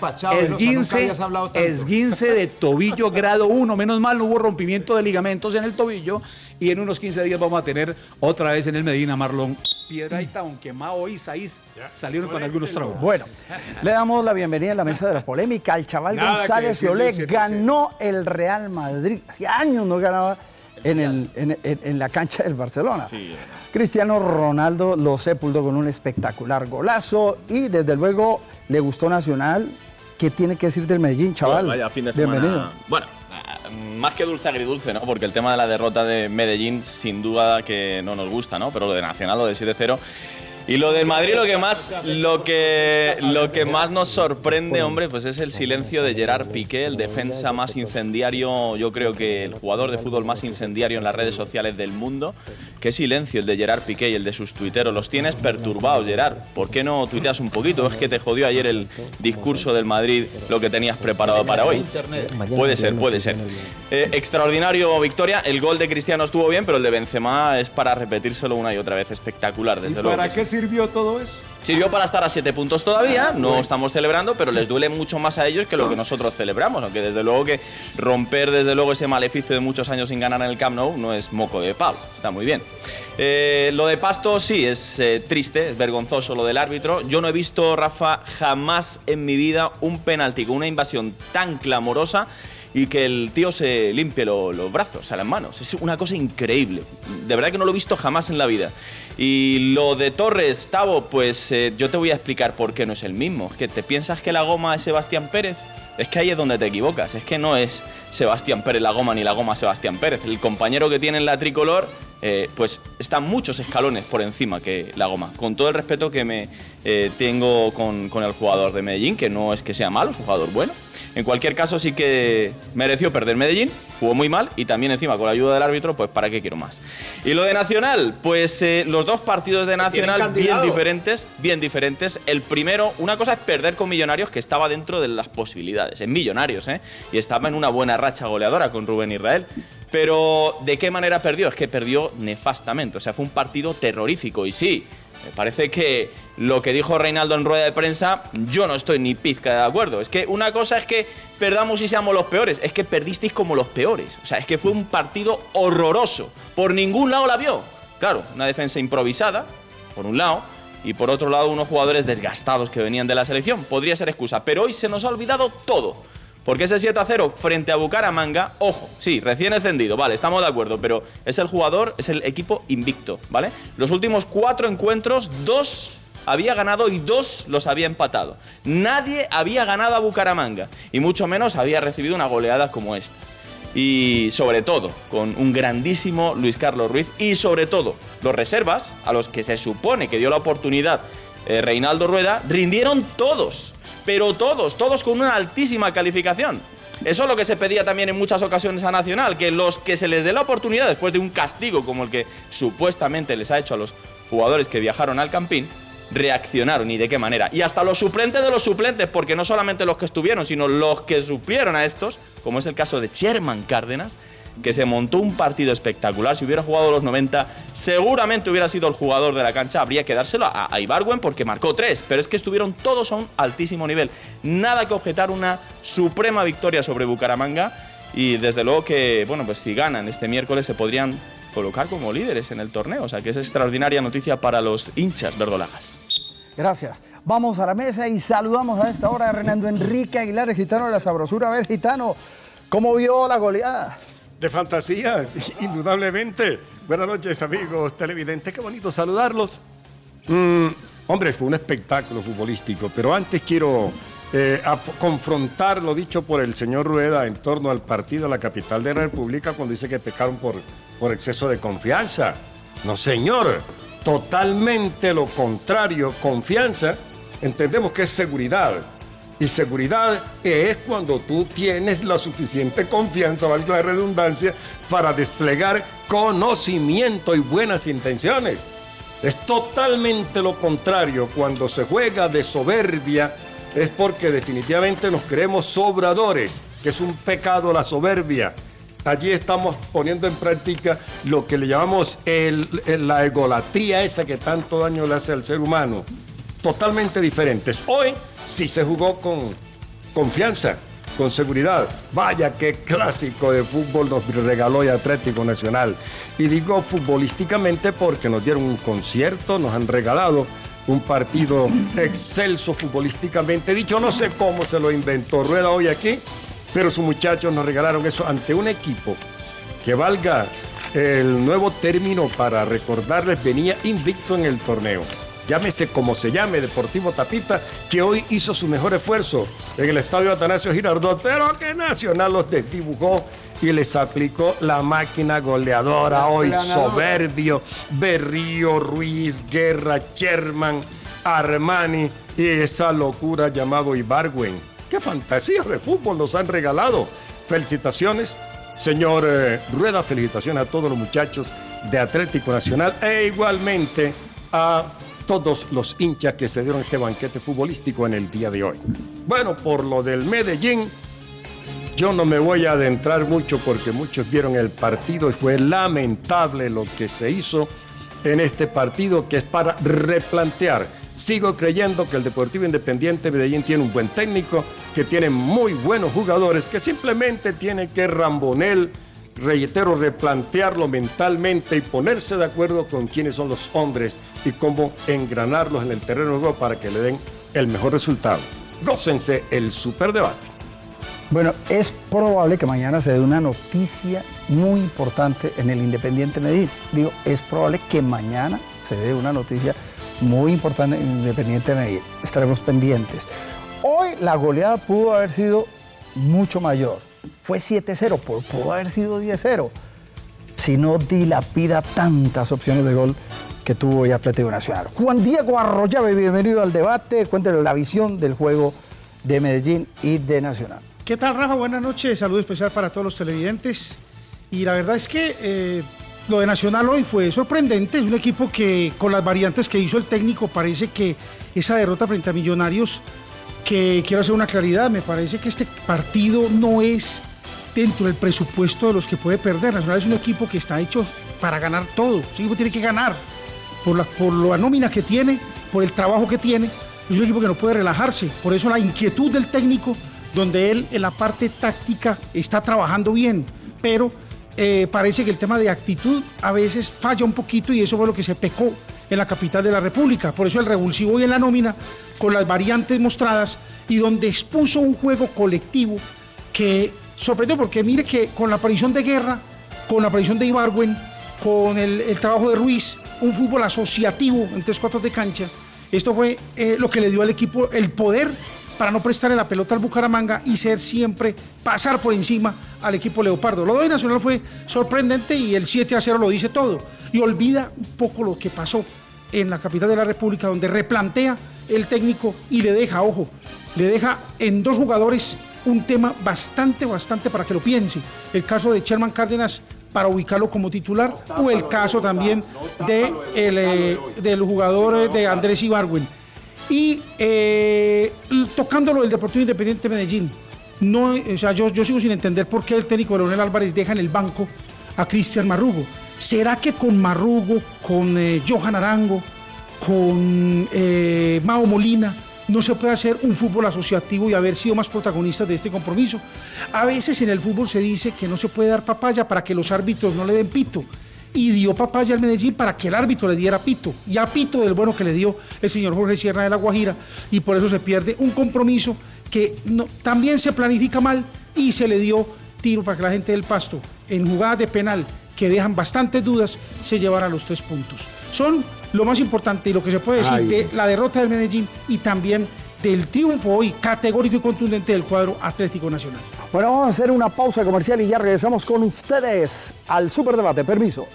Esguince de tobillo grado 1. Menos mal no hubo rompimiento de ligamentos en el tobillo. Y en unos 15 días vamos a tener otra vez en el Medellín a Marlon Piedreita, aunque Mao y Saiz salieron con algunos traumas. Bueno, le damos la bienvenida en la mesa de la polémica al chaval González Solé. Ganó el Real Madrid. Hacía años no ganaba en la cancha del Barcelona. Sí. Cristiano Ronaldo lo sepultó con un espectacular golazo y desde luego le gustó Nacional. ¿Qué tiene que decir del Medellín, chaval? Vaya, fin de semana. Bienvenido. Bueno, más que dulce agridulce, ¿no? Porque el tema de la derrota de Medellín sin duda que no nos gusta, ¿no? Pero lo de Nacional, lo de 7-0. Y lo del Madrid, lo que más nos sorprende, hombre, pues es el silencio de Gerard Piqué, el defensa más incendiario, yo creo que el jugador de fútbol más incendiario en las redes sociales del mundo. Qué silencio el de Gerard Piqué y el de sus tuiteros. Los tienes perturbados, Gerard. ¿Por qué no tuiteas un poquito? Es que te jodió ayer el discurso del Madrid, lo que tenías preparado para hoy. Puede ser, puede ser. Extraordinario victoria. El gol de Cristiano estuvo bien, pero el de Benzema es para repetírselo una y otra vez. Espectacular, desde luego. ¿Para qué sirvió todo eso? Sirvió para estar a 7 puntos todavía, no estamos celebrando, pero les duele mucho más a ellos que lo que nosotros celebramos, aunque desde luego que romper ese maleficio de muchos años sin ganar en el Camp Nou no es moco de palo, está muy bien. Lo de Pasto sí, es triste, es vergonzoso lo del árbitro. Yo no he visto, Rafa, jamás en mi vida un penalti con una invasión tan clamorosa y que el tío se limpie los brazos, o sea, las manos. Es una cosa increíble. De verdad que no lo he visto jamás en la vida. Y lo de Torres, Tavo, pues yo te voy a explicar por qué no es el mismo. Es que te piensas que la goma es Sebastián Pérez. Es que ahí es donde te equivocas. Es que no es Sebastián Pérez la goma ni la goma Sebastián Pérez. El compañero que tiene en la tricolor, pues está muchos escalones por encima que la goma. Con todo el respeto que me tengo con el jugador de Medellín, que no es que sea malo, es un jugador bueno. En cualquier caso, sí que mereció perder Medellín, jugó muy mal y también encima con la ayuda del árbitro, pues ¿para qué quiero más? Y lo de Nacional, pues los dos partidos de Nacional bien diferentes. El primero, una cosa es perder con Millonarios, que estaba dentro de las posibilidades, en Millonarios, y estaba en una buena racha goleadora con Rubén Israel. Pero ¿de qué manera perdió? Es que perdió nefastamente, o sea, fue un partido terrorífico y sí. Me parece que lo que dijo Reinaldo en rueda de prensa, yo no estoy ni pizca de acuerdo. Es que una cosa es que perdamos y seamos los peores, es que perdisteis como los peores. O sea, es que fue un partido horroroso. Por ningún lado la vio. Claro, una defensa improvisada, por un lado, y por otro lado unos jugadores desgastados que venían de la selección. Podría ser excusa, pero hoy se nos ha olvidado todo. Porque ese 7-0 frente a Bucaramanga, ojo, sí, recién encendido, vale, estamos de acuerdo, pero es el jugador, es el equipo invicto, ¿vale? Los últimos 4 encuentros, 2 había ganado y 2 los había empatado. Nadie había ganado a Bucaramanga y mucho menos había recibido una goleada como esta. Y sobre todo, con un grandísimo Luis Carlos Ruiz y sobre todo, los reservas, a los que se supone que dio la oportunidad Reinaldo Rueda, rindieron todos. Pero todos con una altísima calificación. Eso es lo que se pedía también en muchas ocasiones a Nacional, que los que se les dé la oportunidad después de un castigo como el que supuestamente les ha hecho a los jugadores que viajaron al Campín, reaccionaron y de qué manera. Y hasta los suplentes de los suplentes, porque no solamente los que estuvieron, sino los que suplieron a estos, como es el caso de Sherman Cárdenas, que se montó un partido espectacular. Si hubiera jugado los 90, seguramente hubiera sido el jugador de la cancha. Habría que dárselo a Ibargüen porque marcó 3, pero es que estuvieron todos a un altísimo nivel. Nada que objetar, una suprema victoria sobre Bucaramanga y desde luego que, bueno, pues si ganan este miércoles se podrían colocar como líderes en el torneo. O sea que es extraordinaria noticia para los hinchas verdolagas. Gracias. Vamos a la mesa y saludamos a esta hora a Renando Enrique Aguilar, el gitano de la sabrosura. A ver, gitano, ¿cómo vio la goleada? De fantasía, indudablemente. Buenas noches, amigos televidentes. Qué bonito saludarlos. Hombre, fue un espectáculo futbolístico, pero antes quiero confrontar lo dicho por el señor Rueda en torno al partido de la capital de la República cuando dice que pecaron por exceso de confianza. No, señor, totalmente lo contrario. Confianza, entendemos que es seguridad. Y seguridad es cuando tú tienes la suficiente confianza, valga la redundancia, para desplegar conocimiento y buenas intenciones. Es totalmente lo contrario cuando se juega de soberbia, es porque definitivamente nos creemos sobradores, que es un pecado la soberbia. Allí estamos poniendo en práctica lo que le llamamos la egolatría esa que tanto daño le hace al ser humano. Totalmente diferentes. Hoy sí se jugó con confianza, con seguridad. Vaya qué clásico de fútbol nos regaló el Atlético Nacional. Y digo futbolísticamente porque nos dieron un concierto, nos han regalado un partido excelso futbolísticamente. Dicho, no sé cómo se lo inventó Rueda hoy aquí, pero sus muchachos nos regalaron eso ante un equipo que, valga el nuevo término para recordarles, venía invicto en el torneo. Llámese como se llame, Deportivo Tapita, que hoy hizo su mejor esfuerzo en el estadio Atanasio Girardot, pero que Nacional los desdibujó y les aplicó la máquina goleadora. Hoy soberbio, Berrío, Ruiz, Guerra, Sherman, Armani y esa locura llamado Ibargüen. ¡Qué fantasías de fútbol nos han regalado! Felicitaciones, señor Rueda, felicitaciones a todos los muchachos de Atlético Nacional e igualmente a todos los hinchas que se dieron este banquete futbolístico en el día de hoy. Bueno, por lo del Medellín, yo no me voy a adentrar mucho porque muchos vieron el partido y fue lamentable lo que se hizo en este partido, que es para replantear. Sigo creyendo que el Deportivo Independiente Medellín tiene un buen técnico, que tiene muy buenos jugadores, que simplemente tiene que Rambonel, reitero, replantearlo mentalmente y ponerse de acuerdo con quiénes son los hombres y cómo engranarlos en el terreno de juego para que le den el mejor resultado. Gócense el superdebate. Bueno, es probable que mañana se dé una noticia muy importante en el Independiente Medellín. Digo, es probable que mañana se dé una noticia muy importante en el Independiente Medellín. Estaremos pendientes. Hoy la goleada pudo haber sido mucho mayor. Fue 7-0, pudo haber sido 10-0. Si no dilapida tantas opciones de gol que tuvo hoy Atlético Nacional. Juan Diego Arroyave, bienvenido al debate. Cuéntenos la visión del juego de Medellín y de Nacional. ¿Qué tal, Rafa? Buenas noches. Saludo especial para todos los televidentes. Y la verdad es que lo de Nacional hoy fue sorprendente. Es un equipo que, con las variantes que hizo el técnico, parece que esa derrota frente a Millonarios, que quiero hacer una claridad, me parece que este partido no es dentro del presupuesto de los que puede perder. Nacional es un equipo que está hecho para ganar todo. Ese equipo tiene que ganar por la nómina que tiene, por el trabajo que tiene. Es un equipo que no puede relajarse. Por eso la inquietud del técnico, donde él en la parte táctica está trabajando bien, pero parece que el tema de actitud a veces falla un poquito y eso fue lo que se pecó en la capital de la República. Por eso el revulsivo hoy en la nómina, con las variantes mostradas y donde expuso un juego colectivo que sorprendió, porque mire que con la aparición de Guerra, con la aparición de Ibargüen, con el trabajo de Ruiz, un fútbol asociativo en 3 cuartos de cancha, esto fue lo que le dio al equipo el poder para no prestarle la pelota al Bucaramanga y ser siempre, pasar por encima al equipo Leopardo. Lo de Nacional fue sorprendente y el 7-0 lo dice todo. Y olvida un poco lo que pasó en la capital de la República, donde replantea el técnico y le deja, ojo, le deja en 2 jugadores un tema bastante para que lo piense. El caso de Sherman Cárdenas para ubicarlo como titular o el caso también del jugador de Andrés Ibargüen. Y tocándolo del Deportivo Independiente Medellín, no, o sea, yo sigo sin entender por qué el técnico Leonel Álvarez deja en el banco a Cristian Marrugo. ¿Será que con Marrugo, con Johan Arango, con Mao Molina, no se puede hacer un fútbol asociativo y haber sido más protagonistas de este compromiso? A veces en el fútbol se dice que no se puede dar papaya para que los árbitros no le den pito. Y dio papaya al Medellín para que el árbitro le diera pito. Y a pito del bueno que le dio el señor Jorge Sierra de La Guajira. Y por eso se pierde un compromiso que también se planifica mal y se le dio tiro para que la gente del Pasto, en jugadas de penal que dejan bastantes dudas, se llevara los 3 puntos. Son lo más importante y lo que se puede decir de la derrota del Medellín y también del triunfo hoy categórico y contundente del cuadro Atlético Nacional. Bueno, vamos a hacer una pausa comercial y ya regresamos con ustedes al Superdebate. Permiso.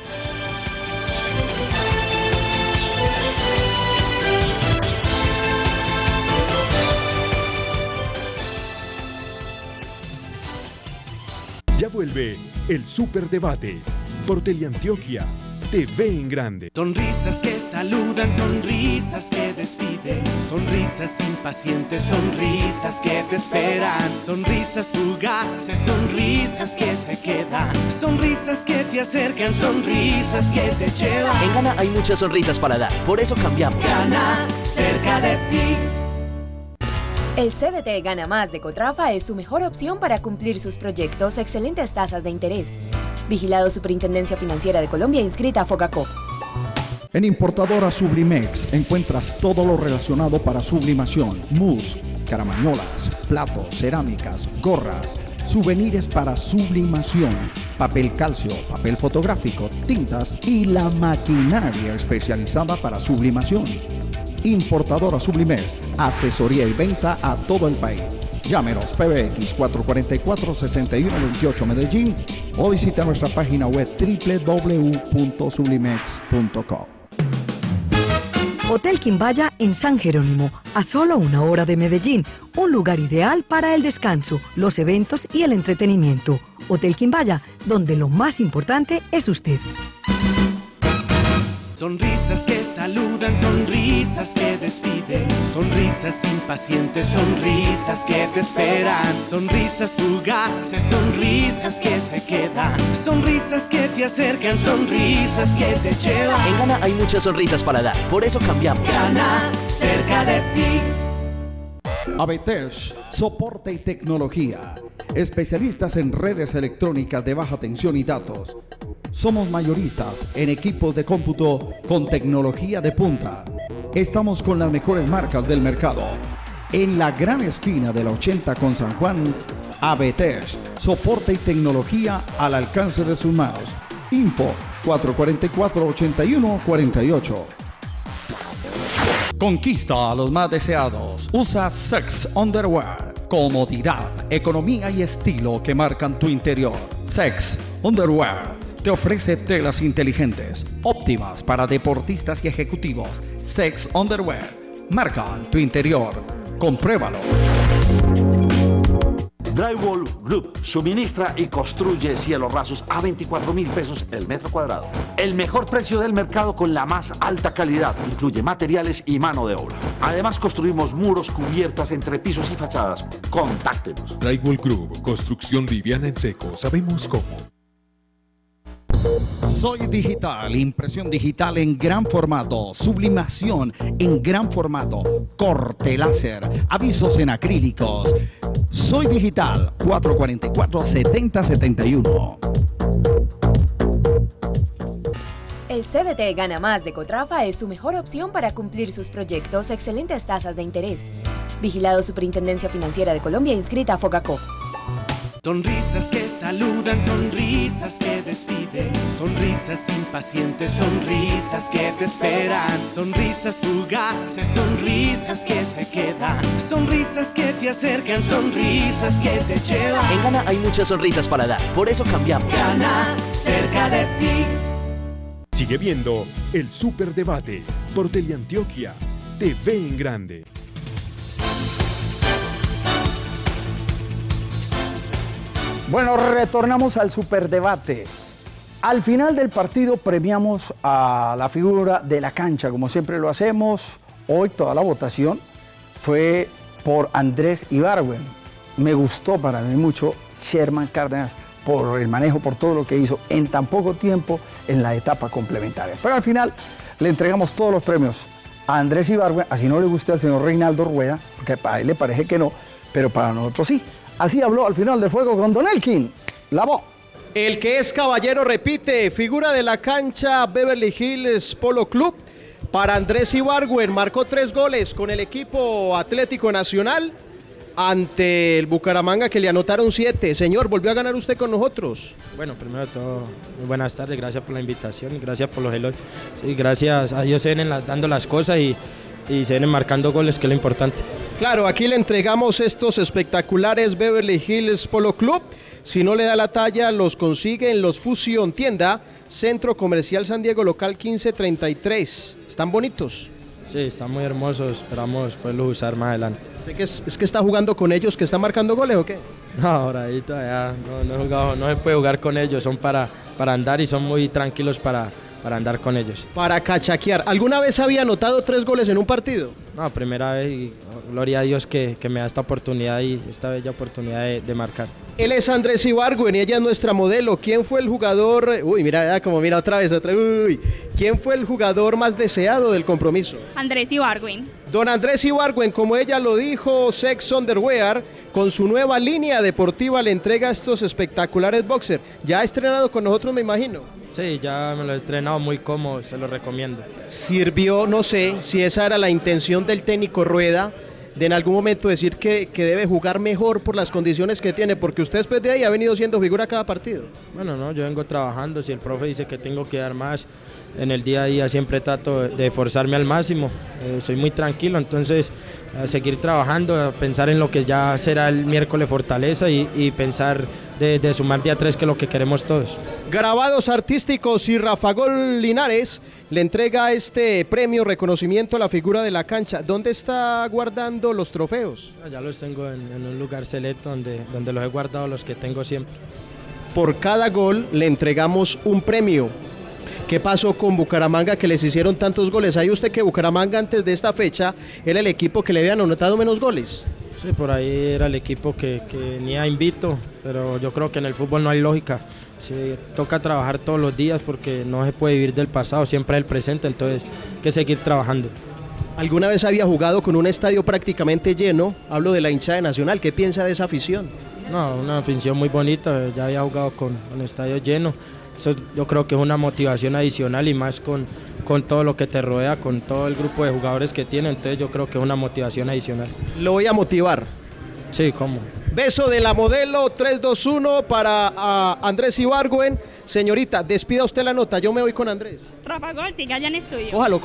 Ya vuelve el Superdebate por Teleantioquia TV en Grande. Sonrisas que se saludan, sonrisas que despiden, sonrisas impacientes, sonrisas que te esperan, sonrisas fugaces, sonrisas que se quedan, sonrisas que te acercan, sonrisas que te llevan. En Gana hay muchas sonrisas para dar, por eso cambiamos. Gana, cerca de ti. El CDT Gana Más de Cotrafa es su mejor opción para cumplir sus proyectos, excelentes tasas de interés. Vigilado Superintendencia Financiera de Colombia, inscrita a Fogacop. En Importadora Sublimex encuentras todo lo relacionado para sublimación, mousse, caramañolas, platos, cerámicas, gorras, souvenirs para sublimación, papel calcio, papel fotográfico, tintas y la maquinaria especializada para sublimación. Importadora Sublimex, asesoría y venta a todo el país. Llámenos PBX 444-6128 Medellín o visita nuestra página web www.sublimex.com. Hotel Quimbaya en San Jerónimo, a solo 1 hora de Medellín, un lugar ideal para el descanso, los eventos y el entretenimiento. Hotel Quimbaya, donde lo más importante es usted. Sonrisas que saludan, sonrisas que despiden, sonrisas impacientes, sonrisas que te esperan, sonrisas fugaces, sonrisas que se quedan, sonrisas que te acercan, sonrisas que te llevan. En Gana hay muchas sonrisas para dar, por eso cambiamos. Gana, cerca de ti. Abetesh, soporte y tecnología. Especialistas en redes electrónicas de baja tensión y datos. Somos mayoristas en equipos de cómputo con tecnología de punta. Estamos con las mejores marcas del mercado. En la gran esquina de la 80 con San Juan, Abetesh, soporte y tecnología al alcance de sus manos. Info 444-8148. Conquista a los más deseados. Usa Sex Underwear. Comodidad, economía y estilo que marcan tu interior. Sex Underwear te ofrece telas inteligentes, óptimas para deportistas y ejecutivos. Sex Underwear marcan tu interior. Compruébalo. Drywall Group suministra y construye cielos rasos a 24.000 pesos el metro cuadrado. El mejor precio del mercado con la más alta calidad. Incluye materiales y mano de obra. Además construimos muros, cubiertas, entrepisos y fachadas. Contáctenos. Drywall Group, construcción liviana en seco. Sabemos cómo. Soy Digital, impresión digital en gran formato, sublimación en gran formato, corte láser, avisos en acrílicos. Soy Digital, 444-7071. El CDT Gana Más de Cotrafa es su mejor opción para cumplir sus proyectos, excelentes tasas de interés. Vigilado Superintendencia Financiera de Colombia, inscrita a Fogacop. Sonrisas que saludan, sonrisas que despiden, sonrisas impacientes, sonrisas que te esperan, sonrisas fugaces, sonrisas que se quedan, sonrisas que te acercan, sonrisas que te llevan. En Gana hay muchas sonrisas para dar, por eso cambiamos. Gana, cerca de ti. Sigue viendo el Superdebate por Teleantioquia, TV en Grande. Bueno, retornamos al superdebate. Al final del partido premiamos a la figura de la cancha, como siempre lo hacemos. Hoy toda la votación fue por Andrés Ibargüen. Me gustó para mí mucho Sherman Cárdenas por el manejo, por todo lo que hizo en tan poco tiempo en la etapa complementaria. Pero al final le entregamos todos los premios a Andrés Ibargüen, así no le guste al señor Reinaldo Rueda, porque a él le parece que no, pero para nosotros sí. Así habló al final del juego con Don Elkin. La voz. El que es caballero repite, figura de la cancha Beverly Hills Polo Club. Para Andrés Ibargüen, marcó 3 goles con el equipo Atlético Nacional ante el Bucaramanga, que le anotaron 7. Señor, volvió a ganar usted con nosotros. Bueno, primero de todo, muy buenas tardes, gracias por la invitación, gracias por los elogios. Sí, gracias a Dios se vienen dando las cosas y se vienen marcando goles, que es lo importante. Claro, aquí le entregamos estos espectaculares Beverly Hills Polo Club. Si no le da la talla, los consigue en Los Fusión Tienda, Centro Comercial San Diego, local 1533. ¿Están bonitos? Sí, están muy hermosos, esperamos poderlos usar más adelante. ¿Es que está jugando con ellos, que está marcando goles o qué? No, ahora ahí todavía no he jugado, no se puede jugar con ellos, son para andar y son muy tranquilos para andar con ellos. Para cachaquear. ¿Alguna vez había anotado 3 goles en un partido? No, primera vez y gloria a Dios que me da esta oportunidad y esta bella oportunidad de marcar. Él es Andrés Ibargüen y ella es nuestra modelo. ¿Quién fue el jugador? Uy, mira como mira otra vez. Uy. ¿Quién fue el jugador más deseado del compromiso? Andrés Ibargüen. Don Andrés Ibargüen, como ella lo dijo, Sex Underwear, con su nueva línea deportiva le entrega estos espectaculares boxers. Ya ha estrenado con nosotros, me imagino. Sí, ya me lo he estrenado, muy cómodo, se lo recomiendo. Sirvió, no sé, si esa era la intención del técnico Rueda, de en algún momento decir que debe jugar mejor por las condiciones que tiene, porque usted después de ahí ha venido siendo figura cada partido. Bueno, no, yo vengo trabajando, si el profe dice que tengo que dar más, en el día a día siempre trato de esforzarme al máximo, soy muy tranquilo, entonces a seguir trabajando, a pensar en lo que ya será el miércoles Fortaleza y pensar de sumar día 3, que es lo que queremos todos. Grabados artísticos y Rafa Gol Linares le entrega este premio reconocimiento a la figura de la cancha. ¿Dónde está guardando los trofeos? Ya los tengo en un lugar selecto donde los he guardado, los que tengo siempre. Por cada gol le entregamos un premio. ¿Qué pasó con Bucaramanga que les hicieron tantos goles? ¿Sabe usted que Bucaramanga antes de esta fecha era el equipo que le habían anotado menos goles? Sí, por ahí era el equipo que venía invicto, pero yo creo que en el fútbol no hay lógica. Sí, toca trabajar todos los días porque no se puede vivir del pasado, siempre el presente, entonces hay que seguir trabajando. ¿Alguna vez había jugado con un estadio prácticamente lleno? Hablo de la hinchada de Nacional, ¿qué piensa de esa afición? No, una afición muy bonita, ya había jugado con estadio lleno. Eso yo creo que es una motivación adicional y más con todo lo que te rodea, con todo el grupo de jugadores que tiene, entonces yo creo que es una motivación adicional. ¿Lo voy a motivar? Sí, ¿cómo? Beso de la modelo 321 para Andrés Ibargüen. Señorita, despida usted la nota, yo me voy con Andrés. Rafa Gol, siga allá en estudio. Cójalo.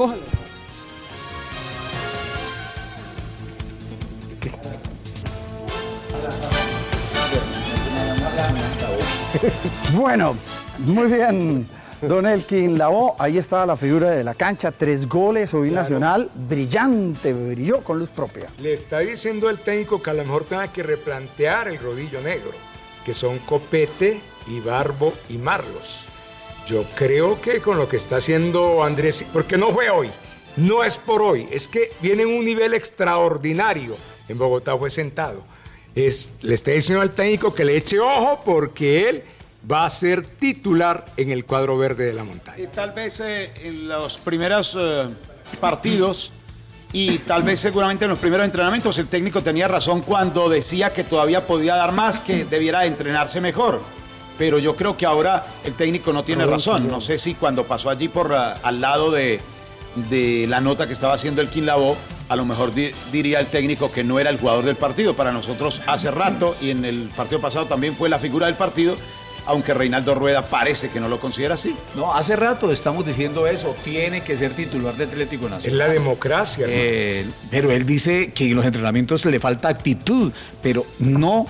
Bueno, muy bien, don Elkin Lavoe, ahí está la figura de la cancha, 3 goles, hoy Nacional, brillante, brilló con luz propia. Le está diciendo el técnico que a lo mejor tenga que replantear el rodillo negro, que son Copete, Ibarbo y Marlos. Yo creo que con lo que está haciendo Andrés, porque no fue hoy, no es por hoy, es que viene en un nivel extraordinario. En Bogotá fue sentado. Le está diciendo al técnico que le eche ojo porque él va a ser titular en el cuadro verde de la montaña. Tal vez en los primeros partidos y tal vez seguramente en los primeros entrenamientos el técnico tenía razón cuando decía que todavía podía dar más, que debiera entrenarse mejor. Pero yo creo que ahora el técnico no tiene razón. No sé si cuando pasó allí por al lado de la nota que estaba haciendo Elkin Lavoe, a lo mejor diría el técnico que no era el jugador del partido. Para nosotros hace rato, y en el partido pasado también fue la figura del partido, aunque Reinaldo Rueda parece que no lo considera así. No, hace rato estamos diciendo eso, tiene que ser titular de Atlético Nacional. Es la democracia. Pero él dice que en los entrenamientos le falta actitud, pero no,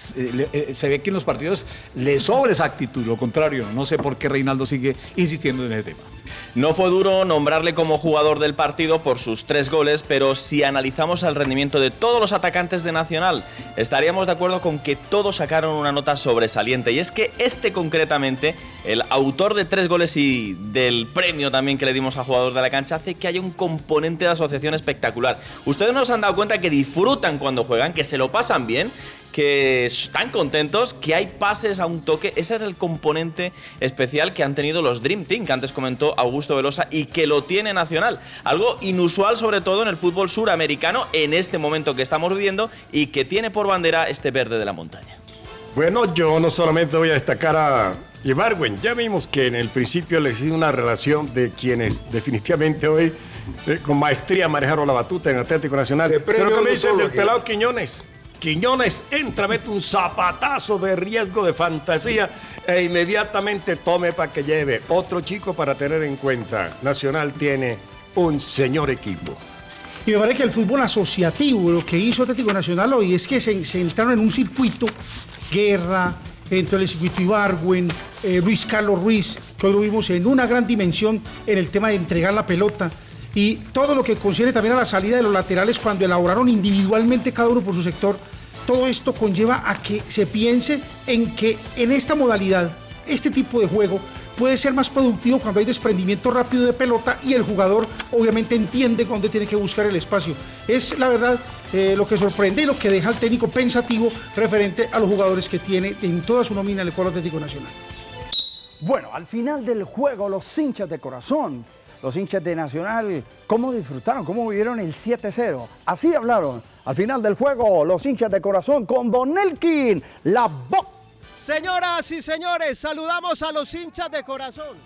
se ve que en los partidos le sobra esa actitud, lo contrario, no sé por qué Reinaldo sigue insistiendo en ese tema. No fue duro nombrarle como jugador del partido por sus 3 goles, pero si analizamos el rendimiento de todos los atacantes de Nacional, estaríamos de acuerdo con que todos sacaron una nota sobresaliente. Y es que concretamente, el autor de 3 goles y del premio también que le dimos a jugador de la cancha, hace que haya un componente de asociación espectacular. Ustedes no se han dado cuenta que disfrutan cuando juegan, que se lo pasan bien, que están contentos, que hay pases a un toque. Ese es el componente especial que han tenido los Dream Team, que antes comentó Augusto Velosa, y que lo tiene Nacional. Algo inusual, sobre todo en el fútbol suramericano, en este momento que estamos viviendo, y que tiene por bandera este verde de la montaña. Bueno, yo no solamente voy a destacar a Ibargüen, ya vimos que en el principio les hice una relación de quienes definitivamente hoy con maestría manejaron la batuta en Atlético Nacional. Pero como dicen del pelado Quiñones, Quiñones entra, mete un zapatazo de riesgo de fantasía e inmediatamente tome para que lleve. Otro chico para tener en cuenta. Nacional tiene un señor equipo. Y me parece que el fútbol asociativo, lo que hizo Atlético Nacional hoy es que se entraron en un circuito, Guerra, entró el circuito Ibargüen, Luis Carlos Ruiz, que hoy lo vimos en una gran dimensión en el tema de entregar la pelota, y todo lo que concierne también a la salida de los laterales cuando elaboraron individualmente cada uno por su sector. Todo esto conlleva a que se piense en que en esta modalidad, este tipo de juego, puede ser más productivo cuando hay desprendimiento rápido de pelota y el jugador obviamente entiende dónde tiene que buscar el espacio. Es la verdad lo que sorprende y lo que deja al técnico pensativo referente a los jugadores que tiene en toda su nómina el cuadro Atlético Nacional. Bueno, al final del juego, los hinchas de corazón, los hinchas de Nacional, ¿cómo disfrutaron? ¿Cómo vivieron el 7-0? Así hablaron al final del juego los hinchas de corazón con Don Elkin, la voz. Señoras y señores, saludamos a los hinchas de corazón.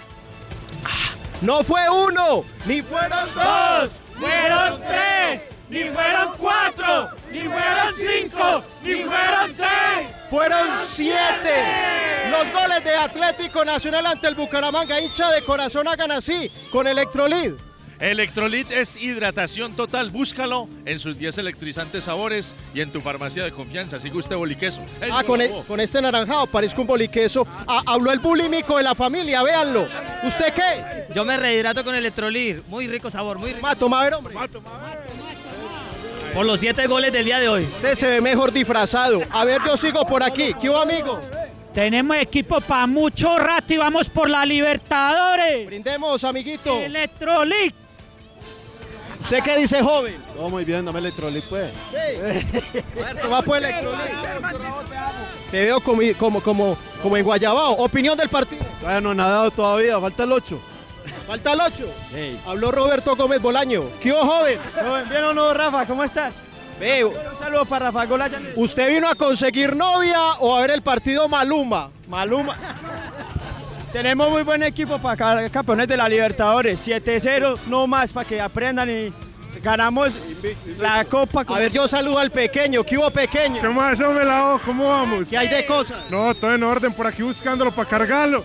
No fue uno, ni fueron dos, fueron tres, ni fueron cuatro, ni fueron cinco, ni fueron seis. Fueron 7. Los goles de Atlético Nacional ante el Bucaramanga, hincha de corazón, hagan así, con Electrolit. Electrolit es hidratación total, búscalo en sus 10 electrizantes sabores y en tu farmacia de confianza. Sigue usted boliqueso. Con este naranjado parezco un boliqueso. Habló el bulímico de la familia, véanlo. ¿Usted qué? Yo me rehidrato con Electrolit, muy rico sabor, muy rico. Toma, a ver, hombre. Por los 7 goles del día de hoy. Usted se ve mejor disfrazado. A ver, yo sigo por aquí. ¿Qué hubo, amigo? Tenemos equipo para mucho rato y vamos por la Libertadores. Brindemos, amiguito. Electrolit. ¿Usted qué dice, joven? Todo muy bien, dame Electrolit, pues. Sí. Toma, pues, Electrolit. Te veo como en Guayabao. Opinión del partido. Todavía no he nadado todavía, falta el 8. ¿Falta el 8? Hey. Habló Roberto Gómez Bolaño. ¿Qué hubo, joven? ¿Bien o no, Rafa? ¿Cómo estás? Veo. Un saludo para Rafa Gola. ¿Usted vino a conseguir novia o a ver el partido Maluma? Maluma. Tenemos muy buen equipo para campeones de la Libertadores. 7-0, no más, para que aprendan y ganamos la Copa. A ver, yo saludo al pequeño. ¿Qué hubo, pequeño? ¿Qué más, hombre, la O? ¿Cómo vamos? ¿Qué hay de cosas? No, todo en orden, por aquí buscándolo para cargarlo.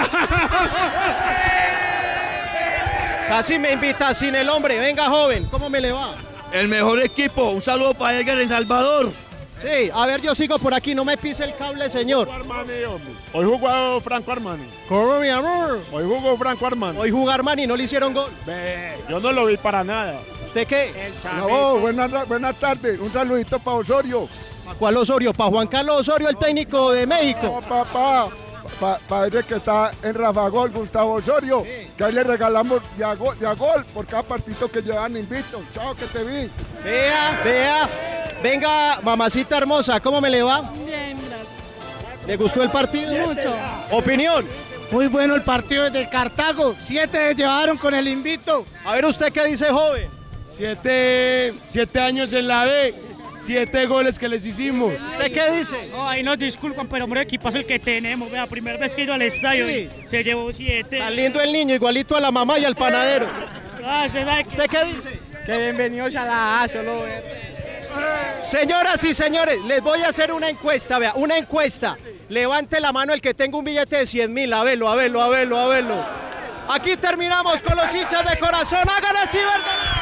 Casi me invita sin el hombre. Venga, joven, ¿cómo me le va? El mejor equipo. Un saludo para Edgar en Salvador. Sí, a ver, yo sigo por aquí, no me pise el cable, señor. Hoy jugó Franco Armani. ¿Cómo, mi amor? Hoy jugó Franco Armani. Hoy jugó Armani, no le hicieron gol. Yo no lo vi para nada. ¿Usted qué? No, buenas tardes. Un saludito para Osorio. ¿Para cuál Osorio? ¿Para Juan Carlos Osorio, el técnico de México? No, papá. Para ese que está en Rafa Gol, Gustavo Osorio, sí. Que ahí le regalamos de a gol por cada partido que llevan invito. Chao, que te vi. Vea. Venga, mamacita hermosa, ¿cómo me le va? Bien, gracias. ¿Le gustó el partido? Mucho. ¿Opinión? Muy bueno el partido desde Cartago. 7 llevaron con el invito. A ver, ¿usted qué dice, joven? 7 años en la B. 7 goles que les hicimos. ¿Usted qué dice? Ay, nos disculpan, pero hombre, equipazo el que tenemos. Vea, primera vez que he ido al estadio y se llevó 7. Está lindo el niño, igualito a la mamá y al panadero. Gracias. ¿Usted qué dice? Que bienvenidos a la A, solo Señoras y señores, les voy a hacer una encuesta, vea, una encuesta. Levante la mano el que tenga un billete de 100.000, a verlo. Aquí terminamos con los hinchas de corazón, hagan así, ¿verdad?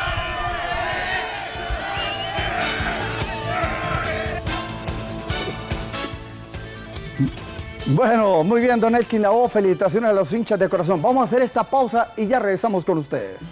Bueno, muy bien, Don Elkin Lao, felicitaciones a los hinchas de corazón. Vamos a hacer esta pausa y ya regresamos con ustedes.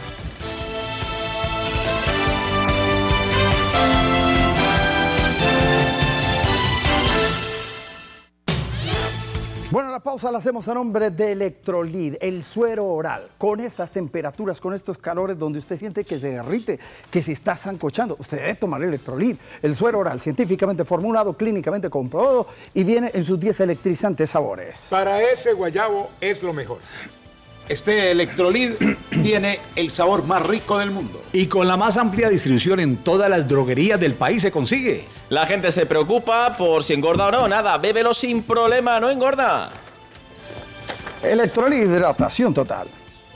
Bueno, la pausa la hacemos a nombre de Electrolit, el suero oral. Con estas temperaturas, con estos calores donde usted siente que se derrite, que se está sancochando, usted debe tomar Electrolit, el suero oral, científicamente formulado, clínicamente comprobado y viene en sus 10 electrizantes sabores. Para ese guayabo es lo mejor. Este Electrolit tiene el sabor más rico del mundo. Y con la más amplia distribución en todas las droguerías del país se consigue. La gente se preocupa por si engorda o no. Nada, bébelo sin problema, no engorda. Electrolit, hidratación total.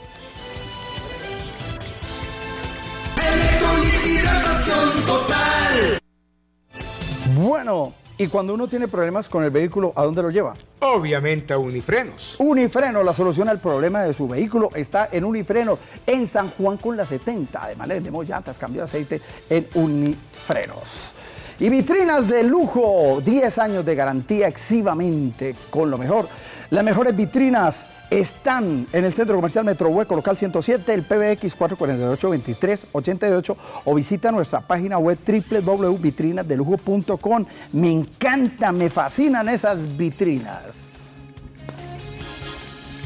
Electrolit, hidratación total. Bueno, y cuando uno tiene problemas con el vehículo, ¿a dónde lo lleva? Obviamente a Unifrenos. Unifreno, la solución al problema de su vehículo está en Unifreno, en San Juan con la 70. Además, le vendemos llantas, cambio de aceite en Unifrenos. Y vitrinas de lujo, 10 años de garantía exclusivamente con lo mejor. Las mejores vitrinas están en el Centro Comercial Metrohueco, local 107, el PBX 448-2388, o visita nuestra página web www.vitrinasdelujo.com. Me encanta, me fascinan esas vitrinas.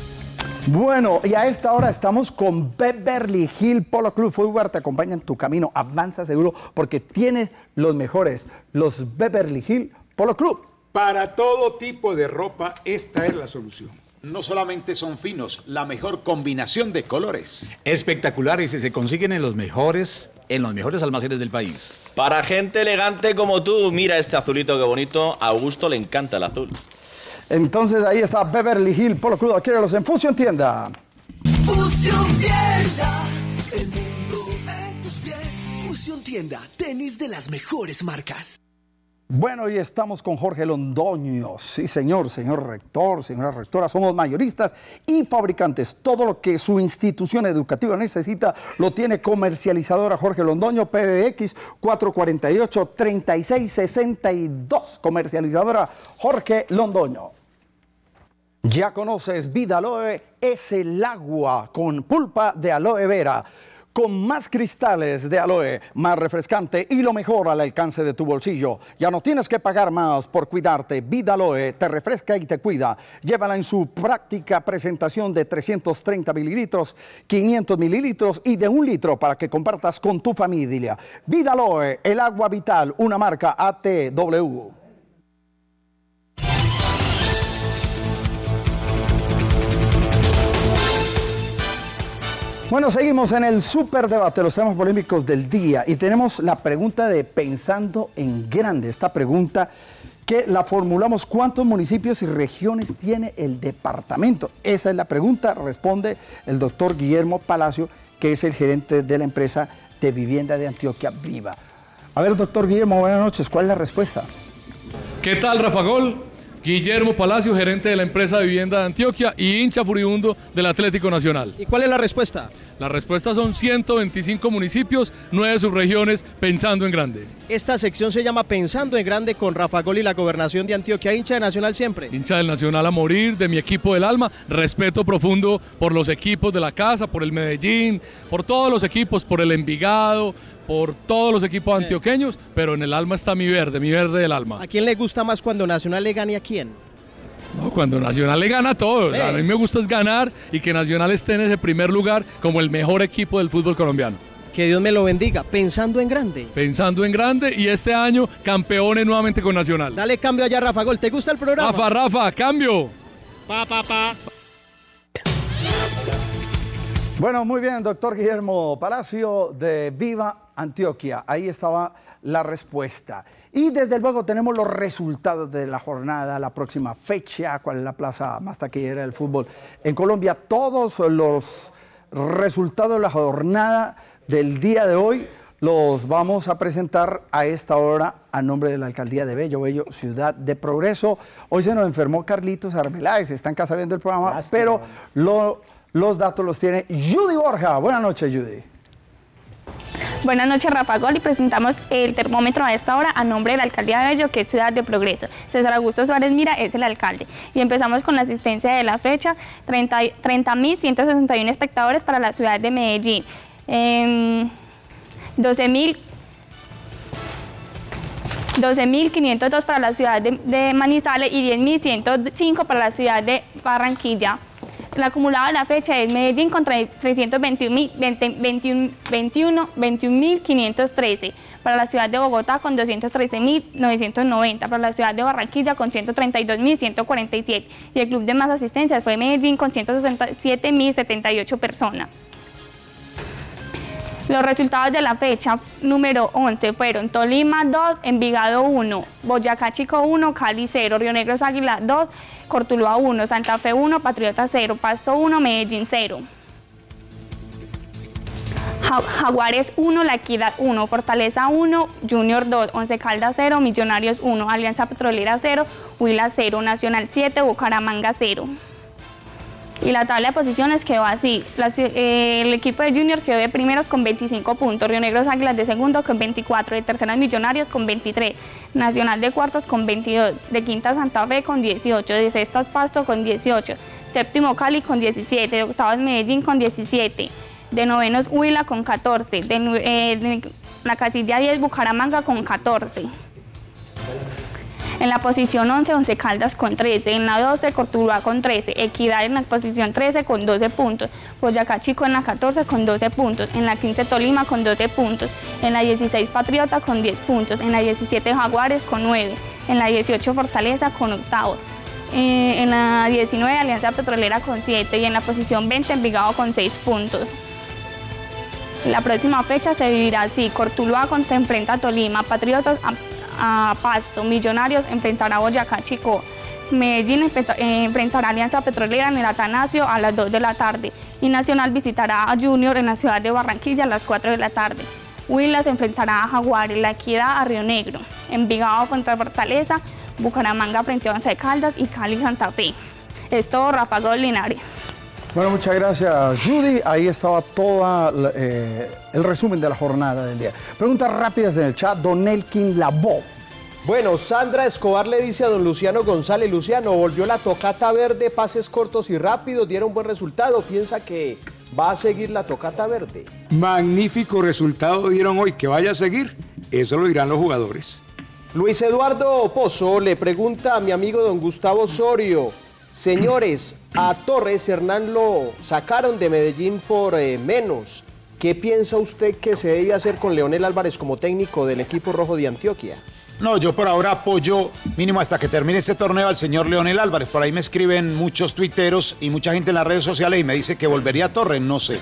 Bueno, y a esta hora estamos con Beverly Hill Polo Club Footwear. Te acompaña en tu camino, avanza seguro porque tiene los mejores, los Beverly Hill Polo Club. Para todo tipo de ropa, esta es la solución. No solamente son finos, la mejor combinación de colores. Espectaculares y se consiguen en los mejores almacenes del país. Para gente elegante como tú, mira este azulito qué bonito. A Augusto le encanta el azul. Entonces ahí está Beverly Hill Polo Club. Adquiérelos en Fusion Tienda. Fusion Tienda, el mundo en tus pies. Fusion Tienda, tenis de las mejores marcas. Bueno, y estamos con Jorge Londoño. Sí, señor rector, señora rectora, somos mayoristas y fabricantes. Todo lo que su institución educativa necesita lo tiene comercializadora Jorge Londoño, PBX 448-3662. Comercializadora Jorge Londoño. Ya conoces Vida Aloe, es el agua con pulpa de aloe vera, con más cristales de aloe, más refrescante y lo mejor al alcance de tu bolsillo. Ya no tienes que pagar más por cuidarte. Vida Aloe te refresca y te cuida. Llévala en su práctica presentación de 330 mililitros, 500 mililitros y de 1 litro para que compartas con tu familia. Vida Aloe, el agua vital, una marca ATW. Bueno, seguimos en el superdebate, los temas polémicos del día y tenemos la pregunta de Pensando en Grande. Esta pregunta que la formulamos, ¿cuántos municipios y regiones tiene el departamento? Esa es la pregunta, responde el doctor Guillermo Palacio, que es el gerente de la empresa de vivienda de Antioquia, Viva. A ver, doctor Guillermo, buenas noches, ¿cuál es la respuesta? ¿Qué tal, Rafa Gol? Guillermo Palacio, gerente de la empresa de vivienda de Antioquia y hincha furibundo del Atlético Nacional. ¿Y cuál es la respuesta? La respuesta son 125 municipios, 9 subregiones, pensando en grande. Esta sección se llama Pensando en Grande con Rafa Gol y la Gobernación de Antioquia, hincha de Nacional siempre. Hincha del Nacional a morir, de mi equipo del alma, respeto profundo por los equipos de la casa, por el Medellín, por todos los equipos, por el Envigado, por todos los equipos antioqueños, pero en el alma está mi verde del alma. ¿A quién le gusta más cuando Nacional le gane a quién? No, cuando Nacional le gana a todos. A mí me gusta es ganar y que Nacional esté en ese primer lugar como el mejor equipo del fútbol colombiano. Que Dios me lo bendiga. Pensando en grande. Pensando en grande y este año campeones nuevamente con Nacional. Dale cambio allá, Rafa Gol. ¿Te gusta el programa? Rafa, cambio. Pa. Bueno, muy bien, doctor Guillermo Palacio de Viva Antioquia. Ahí estaba la respuesta. Y desde luego tenemos los resultados de la jornada, la próxima fecha, cuál es la plaza más taquillera del fútbol en Colombia. Todos los resultados de la jornada del día de hoy los vamos a presentar a esta hora a nombre de la Alcaldía de Bello, Ciudad de Progreso. Hoy se nos enfermó Carlitos Arbeláez, está en casa viendo el programa, pero los datos los tiene Judy Borja. Buenas noches, Judy. Buenas noches, Rafa Gol, y presentamos el termómetro a esta hora a nombre de la Alcaldía de Bello, que es Ciudad de Progreso. César Augusto Suárez Mira es el alcalde. Y empezamos con la asistencia de la fecha, 30.161 espectadores para la ciudad de Medellín. 12.502 para la ciudad de Manizales y 10.105 para la ciudad de Barranquilla. El acumulado de la fecha es Medellín contra 321.513, para la ciudad de Bogotá con 213.990, para la ciudad de Barranquilla con 132.147 y el club de más asistencias fue Medellín con 167.078 personas. Los resultados de la fecha número 11 fueron Tolima 2, Envigado 1, Boyacá Chico 1, Cali 0, Río Negro Águila 2, Cortuluá 1, Santa Fe 1, Patriota 0, Pasto 1, Medellín 0. Jaguares 1, La Equidad 1, Fortaleza 1, Junior 2, Once Caldas 0, Millonarios 1, Alianza Petrolera 0, Huila 0, Nacional 7, Bucaramanga 0. Y la tabla de posiciones quedó así. El equipo de Junior quedó de primeros con 25 puntos, Río Negro Águilas de segundo con 24, de terceros Millonarios con 23, Nacional de cuartos con 22, de quinta Santa Fe con 18, de sextas Pasto con 18, séptimo Cali con 17, de octavos Medellín con 17, de novenos Huila con 14, de la casilla 10 Bucaramanga con 14. En la posición 11, Once Caldas con 13. En la 12, Cortuluá con 13. Equidad en la posición 13 con 12 puntos. Boyacá Chico en la 14 con 12 puntos. En la 15, Tolima con 12 puntos. En la 16, Patriota con 10 puntos. En la 17, Jaguares con 9. En la 18, Fortaleza con 8. En la 19, Alianza Petrolera con 7. Y en la posición 20, Envigado con 6 puntos. La próxima fecha se vivirá así: Cortuluá enfrenta a Tolima, Patriotas a Pasto, Millonarios enfrentará a Boyacá Chico, Medellín enfrentará a Alianza Petrolera en el Atanasio a las 2 de la tarde y Nacional visitará a Junior en la ciudad de Barranquilla a las 4 de la tarde. Huila se enfrentará a Jaguares, La Equidad a Río Negro, Envigado contra Fortaleza, Bucaramanga frente a Once Caldas y Cali Santa Fe. Es todo, Rafa Gol Linares. Bueno, muchas gracias, Judy. Ahí estaba todo el resumen de la jornada del día. Preguntas rápidas en el chat. Don Elkin Labó. Bueno, Sandra Escobar le dice a don Luciano González: Luciano, volvió la tocata verde, pases cortos y rápidos, dieron buen resultado. ¿Piensa que va a seguir la tocata verde? Magnífico resultado dieron hoy, que vaya a seguir. Eso lo dirán los jugadores. Luis Eduardo Pozo le pregunta a mi amigo don Gustavo Osorio: señores, a Torres Hernán lo sacaron de Medellín por menos. ¿Qué piensa usted que se debe hacer con Leonel Álvarez como técnico del equipo rojo de Antioquia? No, yo por ahora apoyo, mínimo hasta que termine este torneo, al señor Leonel Álvarez. Por ahí me escriben muchos tuiteros y mucha gente en las redes sociales y me dice que volvería a Torres, no sé.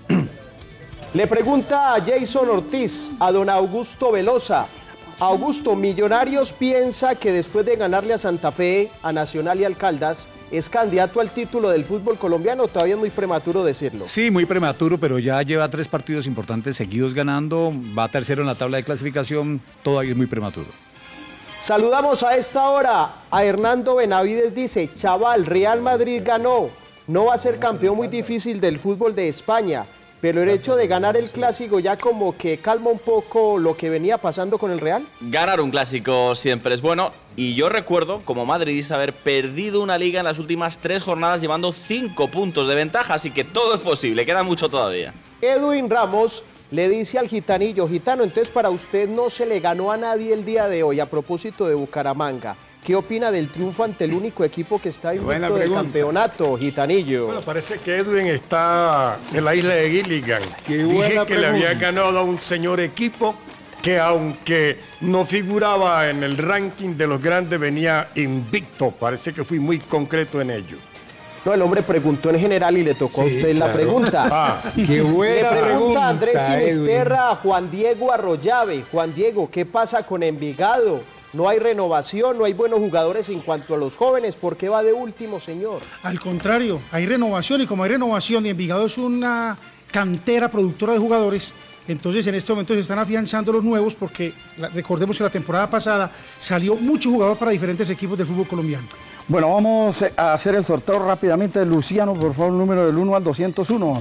Le pregunta a Jason Ortiz, a don Augusto Velosa: Augusto, Millonarios piensa que después de ganarle a Santa Fe, a Nacional y al Caldas, ¿es candidato al título del fútbol colombiano? Todavía es muy prematuro decirlo. Sí, muy prematuro, pero ya lleva 3 partidos importantes seguidos ganando, va tercero en la tabla de clasificación, todavía es muy prematuro. Saludamos a esta hora a Hernando Benavides, dice: chaval, Real Madrid ganó, no va a ser campeón, muy difícil del fútbol de España, pero el hecho de ganar el clásico ya como que calma un poco lo que venía pasando con el Real. Ganar un clásico siempre es bueno, y yo recuerdo como madridista haber perdido una liga en las últimas 3 jornadas llevando 5 puntos de ventaja, así que todo es posible, queda mucho todavía. Edwin Ramos le dice al gitanillo: gitano, entonces para usted no se le ganó a nadie el día de hoy. A propósito de Bucaramanga, ¿qué opina del triunfo ante el único equipo que está invicto del campeonato, gitanillo? Bueno, parece que Edwin está en la isla de Gilligan. Dije que le había ganado a un señor equipo que, aunque no figuraba en el ranking de los grandes, venía invicto. Parece que fui muy concreto en ello. No, el hombre preguntó en general y le tocó a usted la pregunta. Qué buena le pregunta pregunta, Andrés Sinisterra a Juan Diego Arroyave: Juan Diego, ¿qué pasa con Envigado? No hay renovación, no hay buenos jugadores en cuanto a los jóvenes. ¿Por qué va de último, señor? Al contrario, hay renovación, y como hay renovación y Envigado es una cantera productora de jugadores, entonces en este momento se están afianzando los nuevos, porque recordemos que la temporada pasada salió mucho jugador para diferentes equipos del fútbol colombiano. Bueno, vamos a hacer el sorteo rápidamente. Luciano, por favor, el número del 1 al 201.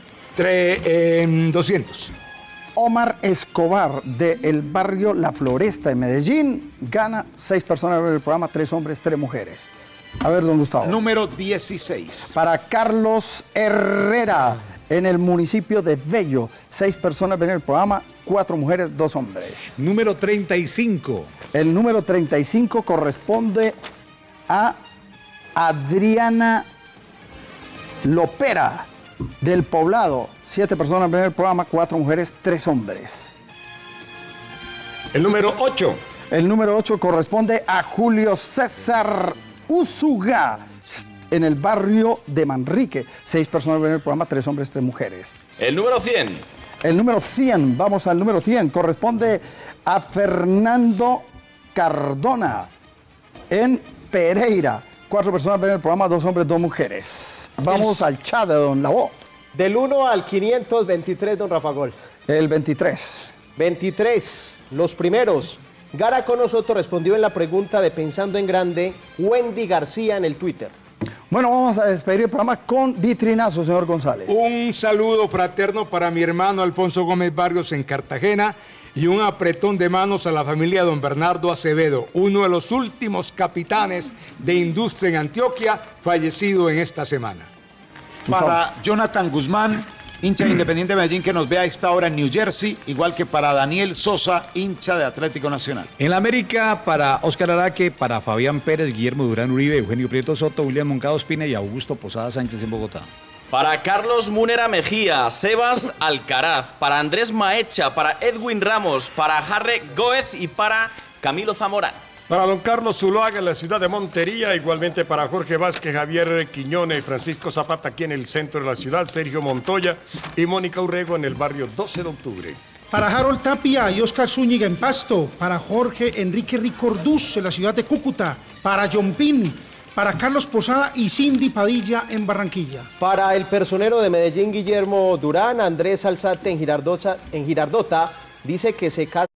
200. Omar Escobar, del barrio La Floresta, en Medellín, gana 6 personas en el programa, 3 hombres, 3 mujeres. A ver, don Gustavo. Número 16. Para Carlos Herrera, en el municipio de Bello, 6 personas ven el programa, 4 mujeres, 2 hombres. Número 35. El número 35 corresponde a Adriana Lopera, del Poblado. 7 personas ven el programa, 4 mujeres, 3 hombres. El número 8. El número 8 corresponde a Julio César Usuga, en el barrio de Manrique. 6 personas ven el programa, 3 hombres, 3 mujeres. El número 100. El número 100, vamos al número 100, corresponde a Fernando Cardona, en Pereira. 4 personas ven el programa, 2 hombres, 2 mujeres. Vamos al chat de don Labó. Del 1 al 523, don Rafa Gol. El 23. 23, los primeros. Gara con nosotros respondió en la pregunta de Pensando en Grande, Wendy García en el Twitter. Bueno, vamos a despedir el programa con vitrinazo, señor González. Un saludo fraterno para mi hermano Alfonso Gómez Barrios en Cartagena y un apretón de manos a la familia de don Bernardo Acevedo, uno de los últimos capitanes de industria en Antioquia, fallecido en esta semana. Para Jonathan Guzmán, hincha de Independiente Medellín que nos ve a esta hora en New Jersey, igual que para Daniel Sosa, hincha de Atlético Nacional. En la América, para Óscar Araque, para Fabián Pérez, Guillermo Durán Uribe, Eugenio Prieto Soto, William Moncada Ospina y Augusto Posada Sánchez en Bogotá. Para Carlos Munera Mejía, Sebas Alcaraz, para Andrés Maecha, para Edwin Ramos, para Harry Góez y para Camilo Zamorano. Para don Carlos Zuluaga en la ciudad de Montería, igualmente para Jorge Vázquez, Javier Quiñones y Francisco Zapata aquí en el centro de la ciudad, Sergio Montoya y Mónica Urrego en el barrio 12 de octubre. Para Harold Tapia y Oscar Zúñiga en Pasto, para Jorge Enrique Ricordús en la ciudad de Cúcuta, para John Pin, para Carlos Posada y Cindy Padilla en Barranquilla. Para el personero de Medellín, Guillermo Durán, Andrés Alzate en Girardota, dice que se casa